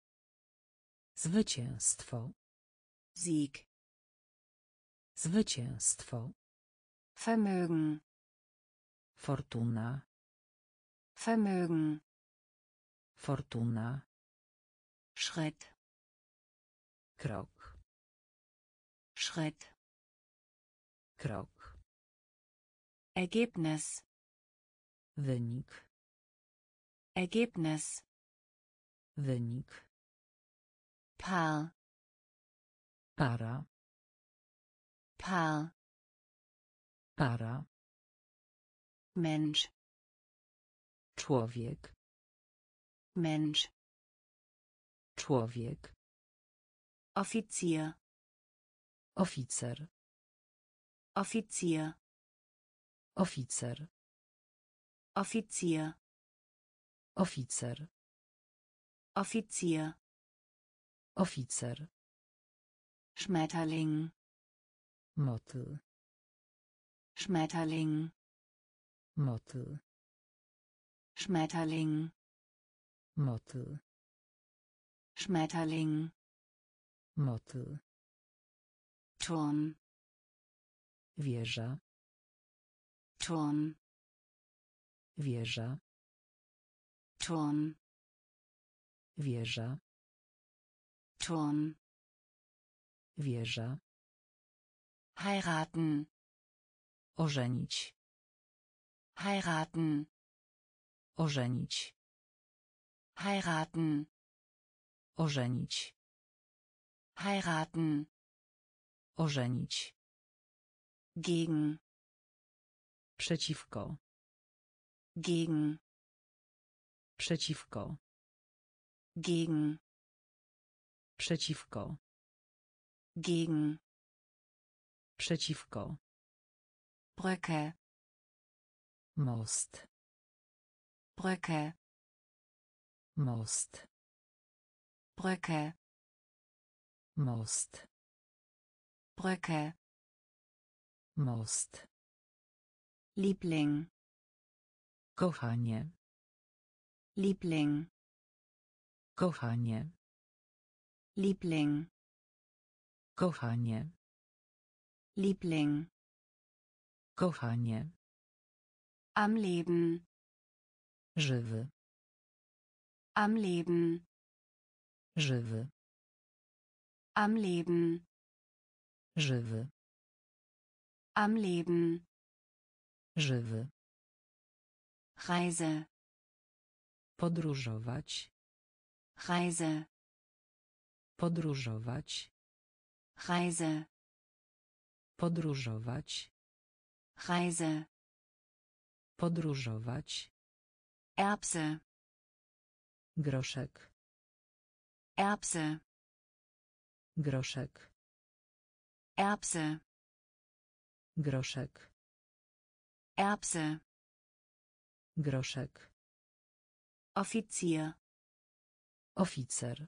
Zwycięstwo. Sieg. Zwycięstwo. Vermögen. Fortuna. Vermögen. Fortuna. Schritt. Krok. Schritt. Krok. Ergebnis. Wynik. Ergebnis. Wynik. Paar. Para. Paar. Para. Mensch. Człowiek. Mensch. Człowiek. Offizier. Oficer. Offizier. Oficer. Offizier. Oficer. Offizier. Oficer. Schmetterling. Motyl. Schmetterling. Motyl. Schmetterling. Motyl. Schmetterling. Motyl. Turm. Wieża. Turm. Wieża. Turm. Wieża. Turm. Wieża. Heiraten. Ożenić. Heiraten. Ożenić. Heiraten. Ożenić. Heiraten. Ożenić. Gegen. Przeciwko. Gegen. Przeciwko. Gegen. Przeciwko. Gegen. Przeciwko. Brücke. Most. Brücke. Most. Brücke. Most. Brücke. Most. Liebling. Kochanie. Liebling. Kochanie. Liebling. Kochanie. Liebling. Kochanie. Am Leben. Żywy. Am Leben. Żywy. Am Leben. Żywy. Am Leben. Żywy. Reise. Podróżować. Reise. Podróżować. Reise. Podróżować. Reise. Podróżować. Erbse. Groszek. Erbse. Groszek. Erbse. Groszek. Erbse. Groszek. Offizier. Oficer.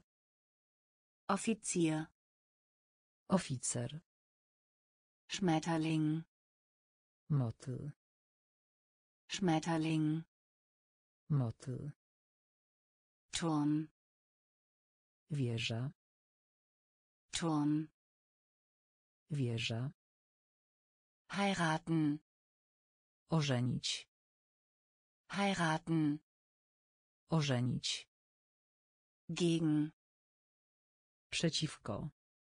Offizier. Oficer. Schmetterling. Motyl. Schmetterling. Motyl. Turm. Wieża. Turm. Wieża. Heiraten. Ożenić. Heiraten. Ożenić. Gegen. Przeciwko.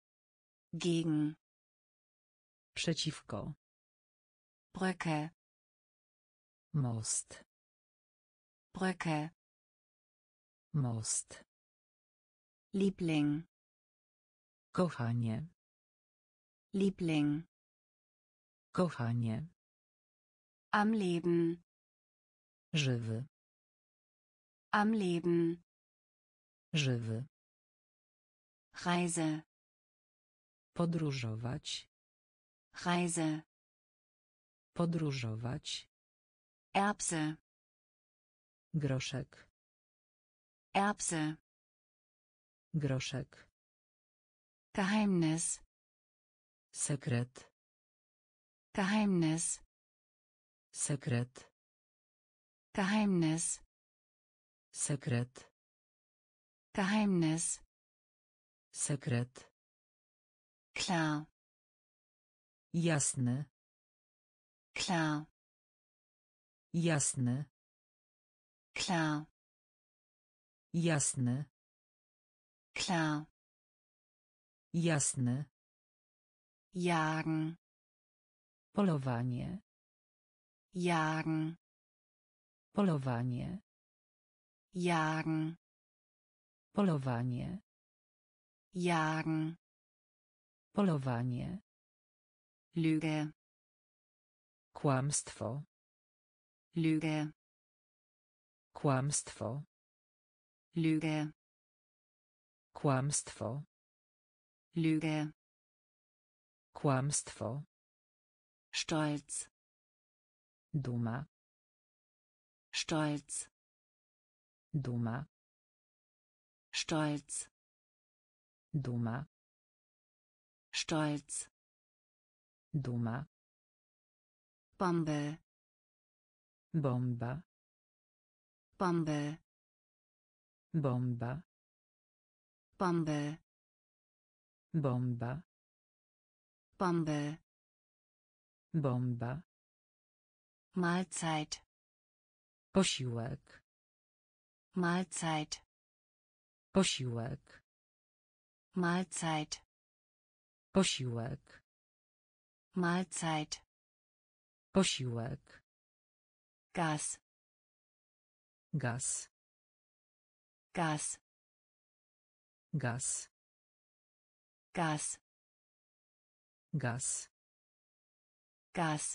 Gegen. Przeciwko. Brücke. Most. Brücke. Most. Liebling. Kochanie. Liebling. Kochanie. Am Leben. Żywy. Am Leben. Żywy. Reise. Podróżować. Reise. Podróżować. Erbse. Groszek. Erbse. Groszek. Geheimnis. Sekret. Geheimnis. Sekret. Geheimnis. Sekret. Geheimnis. Sekret. Klar. Jasny. Klar. Jasny. Klar. Jasny. Klar. Jasny. Jagen. Polowanie. Jagen. Polowanie. Jagen. Polowanie. Jagen. Polowanie. Lüge. Kłamstwo. Lüge. Kłamstwo. Lüge. Kłamstwo. Lüge. Kłamstwo. Stolz. Duma. Stolz. Duma. Stolz. Duma. Stolz. Duma. Bombe. Bomba. Bombe. Bomba. Bombe. Bomba. Bombe. Bomba. Mahlzeit. Posiłek. Mahlzeit. Posiłek. Mahlzeit. Posiłek. Mahlzeit. Posiłek. Gas. Gaz. Gas. Gaz. Gas, Gaz. Gas,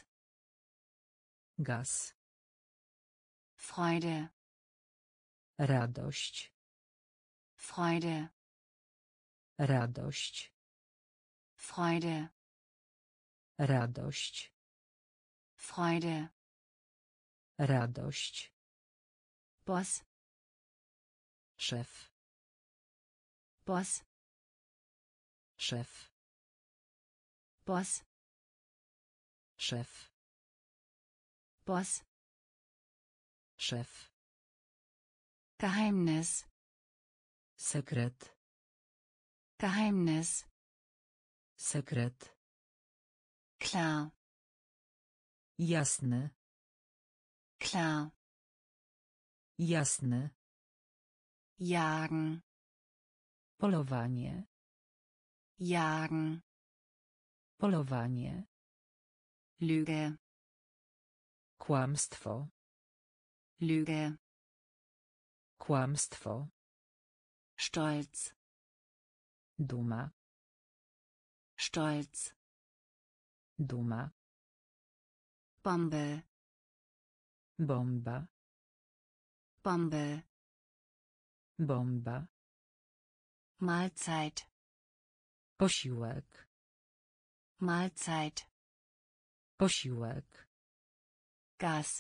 Gaz. Freude, Radość. Freude, Radość. Freude, Radość. Freude, Radość. Boss, Szef. Boss, Szef. Boss, Szef. Boss, Szef. Geheimnis, Sekret. Geheimnis, Sekret. klar, Jasny. klar, Jasny. jagen, Polowanie. jagen, Polowanie. Lüge, Kłamstwo. Lüge, Kłamstwo. Stolz, Duma. Stolz, Duma. Bombe, Bomba. Bombe, Bomba. Mahlzeit, Posiłek. Mahlzeit, Posiłek. Gas,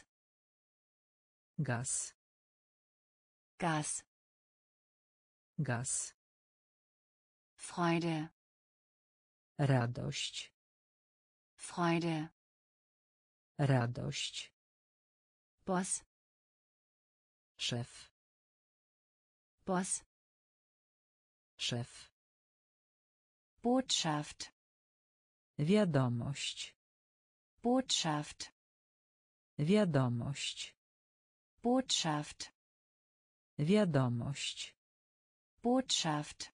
Gaz. Gas, Gaz. Freude, Radość. Freude, Radość. Boss, Szef. Boss, Szef. Botschaft, Wiadomość. Botschaft, Wiadomość. Botschaft, Wiadomość. Botschaft,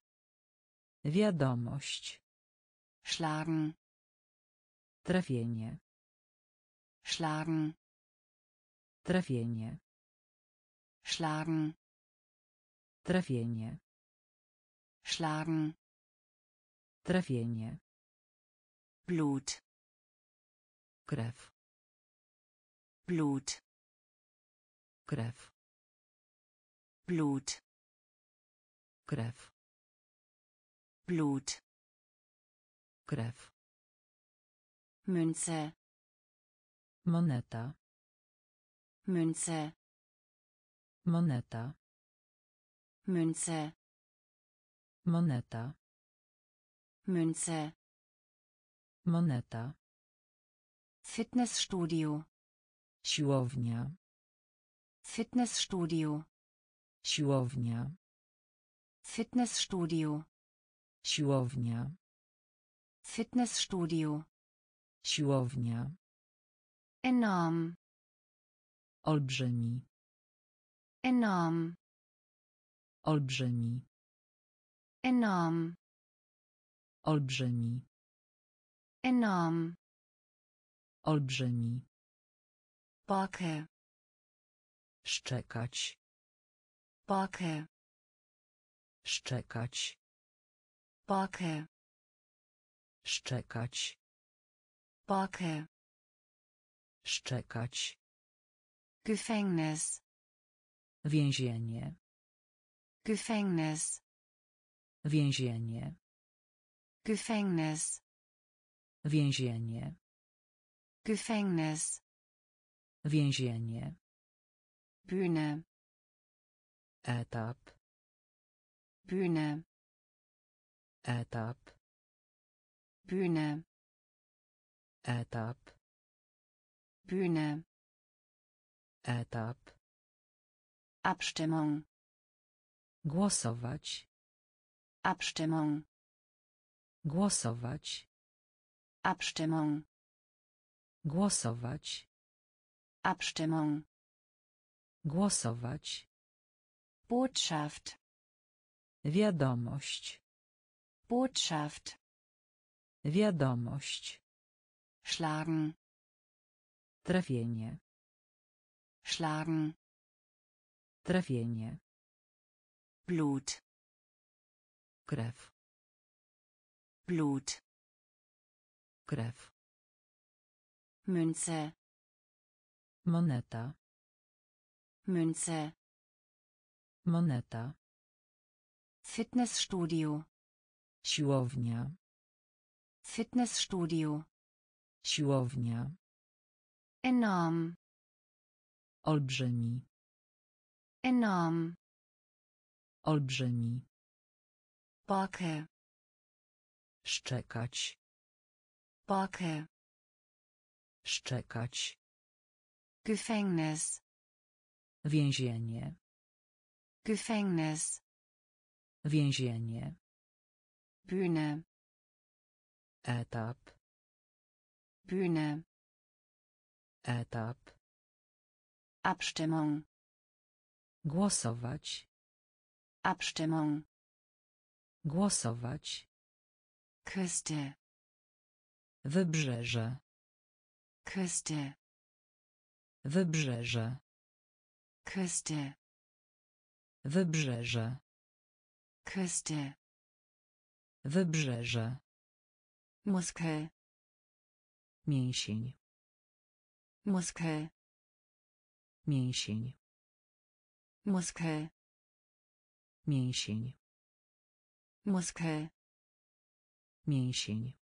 Wiadomość. schlagen, Trafienie. schlagen, Trafienie. schlagen, Trafienie. schlagen, Trafienie. Blut, Krew. Blut, Krew. Blut, Krew. Blut, Krew. Münze, Moneta. Münze, Moneta. Münze, Moneta. Münze, Moneta. Fitnessstudio, Siłownia. Fitnessstudio, Siłownia. Fitnessstudio, Siłownia. Fitnessstudio, Siłownia. enorm, Olbrzymi. enorm, Olbrzymi. enorm, Olbrzymi. enorm, Olbrzymi. Borke, Szczekać. Borke, Szczekać. Borke, Szczekać. Borke, Szczekać. Gefängnis, Więzienie. Gefängnis, Więzienie. Gefängnis, Więzienie. Gefängnis, Więzienie. Bühne, Etap. Bühne, Etap. Bühne, Etap. Bühne, Etap. Abstimmung, Głosować. Abstimmung, Głosować. Abstimmung, Głosować. Abstimmung, Głosować. Botschaft, Wiadomość. Botschaft, Wiadomość. schlagen, Trafienie. schlagen, Trafienie. Blut, Krew. Blut. Krew. Münze. Moneta. Münze. Moneta. Fitnessstudio. Siłownia. Fitnessstudio. Siłownia. Enorm. Olbrzymi. Enorm. Olbrzymi. Backe. Szczekać. Backe. Szczekać. Gefängnis. Więzienie. Gefängnis. Więzienie. Bühne. Etap. Bühne. Etap. Abstimmung. Głosować. Abstimmung. Głosować. Küste. Wybrzeże. Küste. Wybrzeże. Küste. Wybrzeże. Küste. Wybrzeże. Muskel. Mięsień. Muskel. Mięsień. Muskel. Mięsień. Muskel. Mięsień.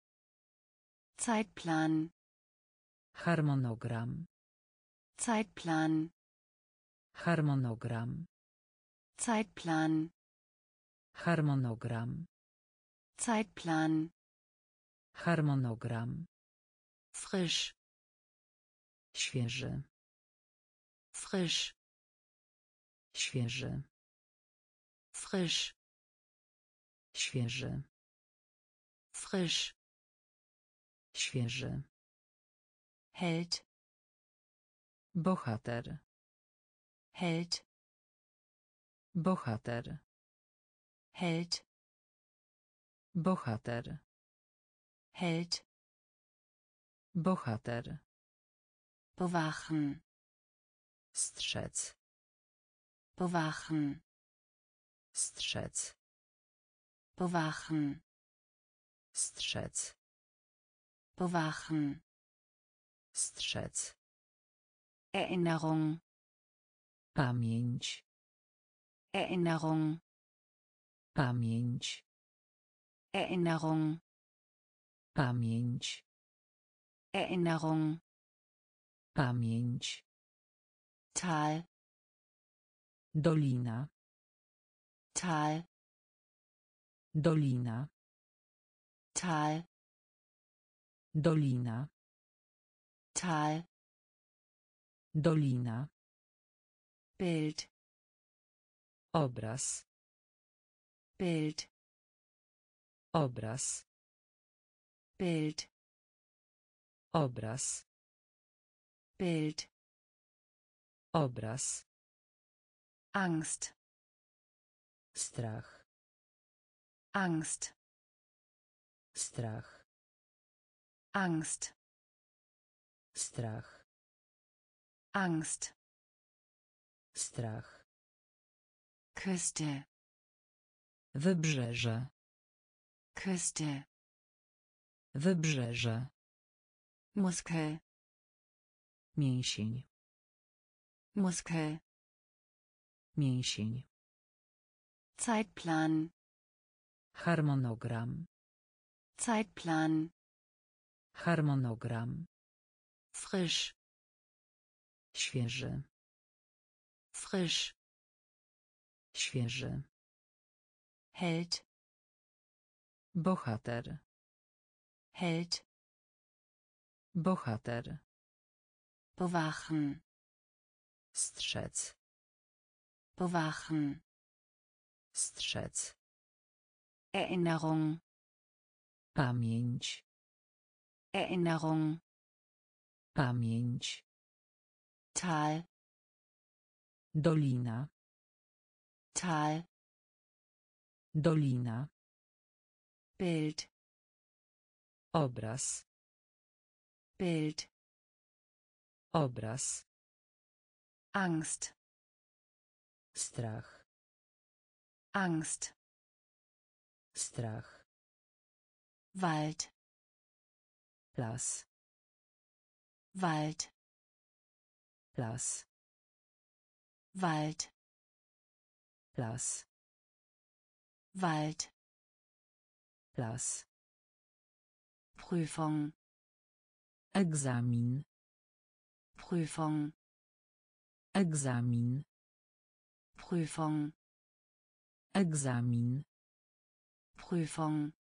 Zeitplan. Harmonogram. Zeitplan. Harmonogram. Zeitplan. Harmonogram. Zeitplan. Harmonogram. Frisch. Świeży. Frisch. Świeży. Frisch. Świeży. Frisch. Świeży. Held. Bohater. Held. Bohater. Held. Bohater. Held. Bohater. Bewachen. Strzec. Bewachen. Strzec. Bewachen. Strzec. Bewachen. Strzec. Erinnerung. Pamięć. Erinnerung. Pamięć. Erinnerung. Pamięć. Erinnerung. Pamięć. Tal. Dolina. Tal. Dolina. Tal. Dolina. Tal. Dolina. Bild. Obraz. Bild. Obraz. Bild. Obraz. Bild. Obraz. Angst. Strach. Angst. Strach. Angst. Strach. Angst. Strach. Küste. Wybrzeże. Küste. Wybrzeże. Muskel. Mięsień. Muskel. Mięsień. Zeitplan. Harmonogram. Zeitplan. Harmonogram. Frisch. Świeży. Frisch. Świeży. Held. Bohater. Held. Bohater. Bewachen. Strzec. Bewachen. Strzec. Erinnerung. Pamięć. Erinnerung. Pamięć. Tal. Dolina. Tal. Dolina. Bild. Obraz. Bild. Obraz. Angst. Strach. Angst. Strach. Wald, las, Wald, las, Wald, las, Wald, las, Prüfung, egzamin, Prüfung, egzamin, Prüfung, egzamin, Prüfung,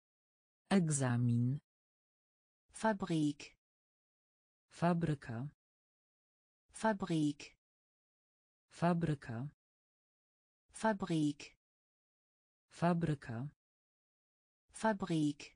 egzamin, Fabrik, fabryka, Fabrik, fabryka, Fabrik, fabryka, Fabrik,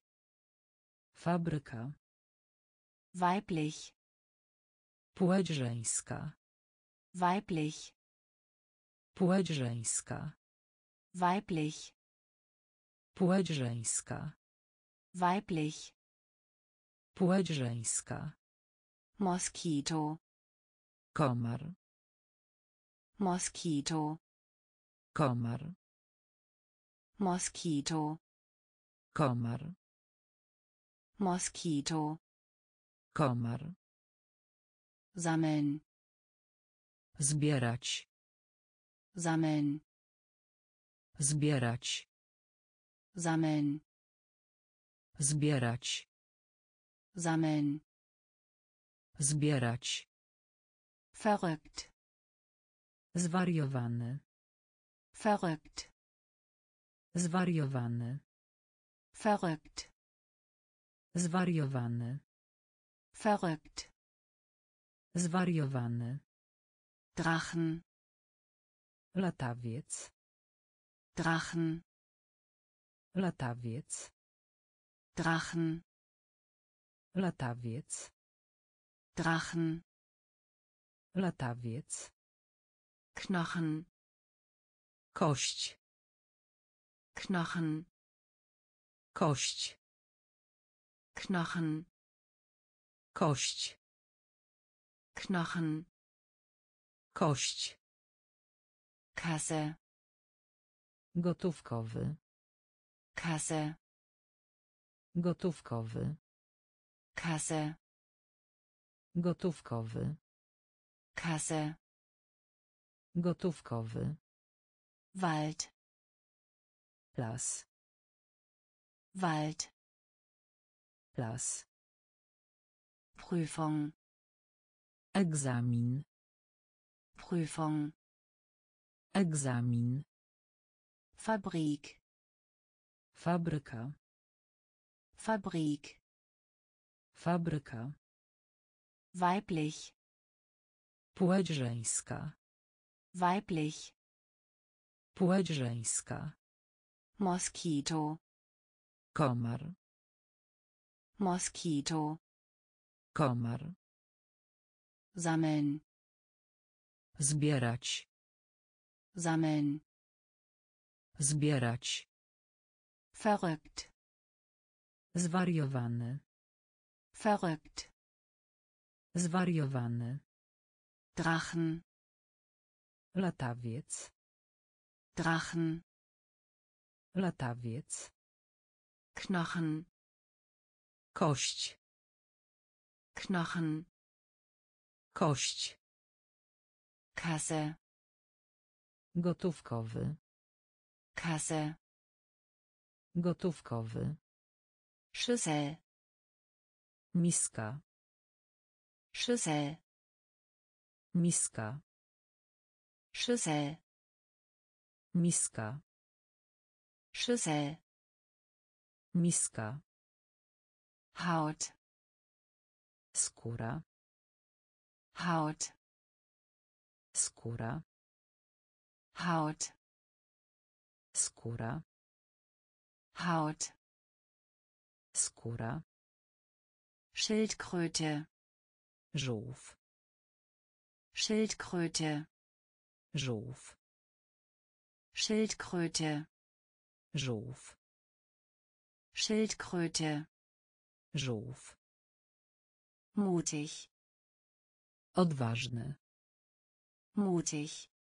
fabryka, weiblich, płeć żeńska, weiblich, płeć żeńska, weiblich, płeć żeńska, weiblich, płeć żeńska, Moskito, komar, Moskito, komar, Moskito, komar, Moskito, komar, sammeln, zbierać, sammeln, zbierać, sammeln, zbierać, sammeln, zbierać, verrückt, zwariowany, verrückt, zwariowany, verrückt, zwariowany, verrückt, zwariowany, Drachen, latawiec, Drachen, latawiec, Drachen, latawiec, Drachen, latawiec, Knochen, kość, Knochen, kość, Knochen, kość, Knochen, kość, Kasse, gotówkowy, Kasse, gotówkowy, Kasse, gotówkowy, Kasse, gotówkowy, Wald, las, Wald, las, Prüfung, egzamin, Prüfung, egzamin, Fabrik, fabryka, Fabrik, fabryka, weiblich, płeć żeńska, weiblich, płeć żeńska, Moskito, komar, Moskito, komar, sammeln, zbierać, sammeln, zbierać, verrückt, zwariowany, verrückt, zwariowany, Drachen, latawiec, Drachen, latawiec, Knochen, kość, Knochen, kość, Kasse, gotówkowy, Kasse, gotówkowy, Schüssel, miska, Schüssel, miska, Schüssel, miska, Schüssel, miska, Haut, skóra, Haut, skóra, Haut, skóra, Haut, skóra, Schildkröte, żółw, Schildkröte, żółw, Schildkröte, żółw, Schildkröte, żółw, mutig, odważny, mutig,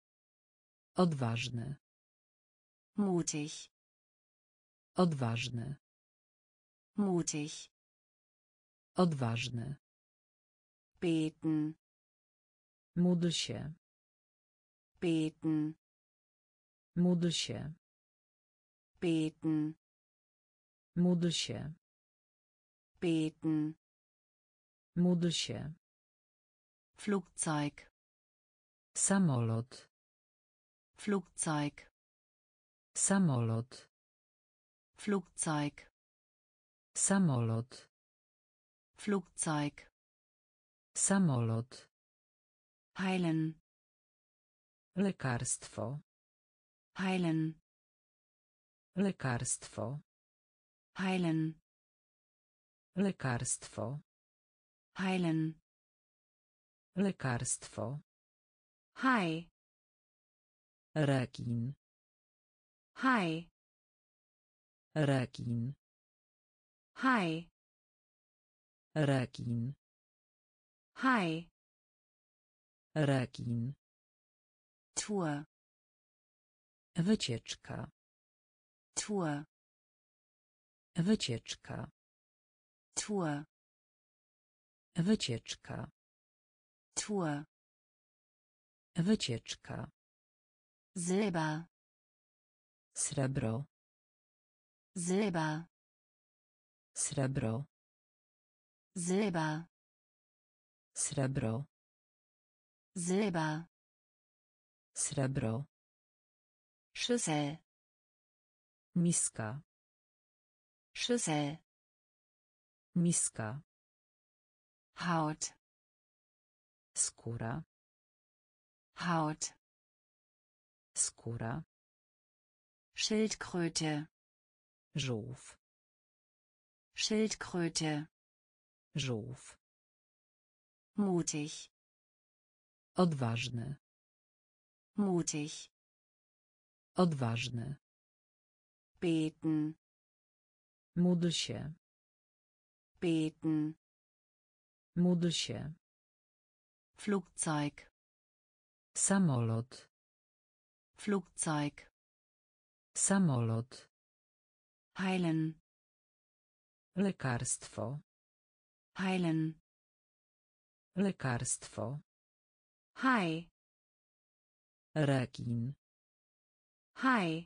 odważny, mutig, odważny, mutig, Odważny. beten, Módl się. beten, Módl się. beten, Módl się. beten, Módl się. Flugzeug, Samolot. Flugzeug, Samolot. Flugzeug, Samolot. Flugzeug, Samolot. heilen, Lekarstwo. heilen, Lekarstwo. heilen, Lekarstwo. heilen, Lekarstwo. Hai, Rekin. Hai, Rekin. Hai, Rekin. Hai, Rekin. Tour, Wycieczka. Tour, Wycieczka. Tour, Wycieczka. Tour, Wycieczka. Silber, Srebro. Silber, Srebro. Silber, Srebro. Silber, Srebro. Schüssel, Miska. Schüssel, Miska. Haut, Skóra. Haut, Skóra. Schildkröte, Żółw. Schildkröte, Żółw. mutig, Odważny. mutig, Odważny. beten, Módl się. beten, Módl się. Flugzeug, Samolot. Flugzeug, Samolot. heilen, Lekarstwo. heilen, Lekarstwo. Hai, Rekin. Hai,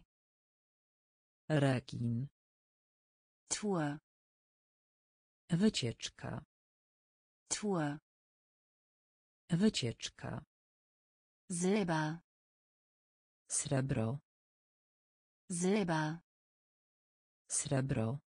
Rekin. Tour, Wycieczka. Tour, Wycieczka. Silber, Srebro. Silber, Srebro.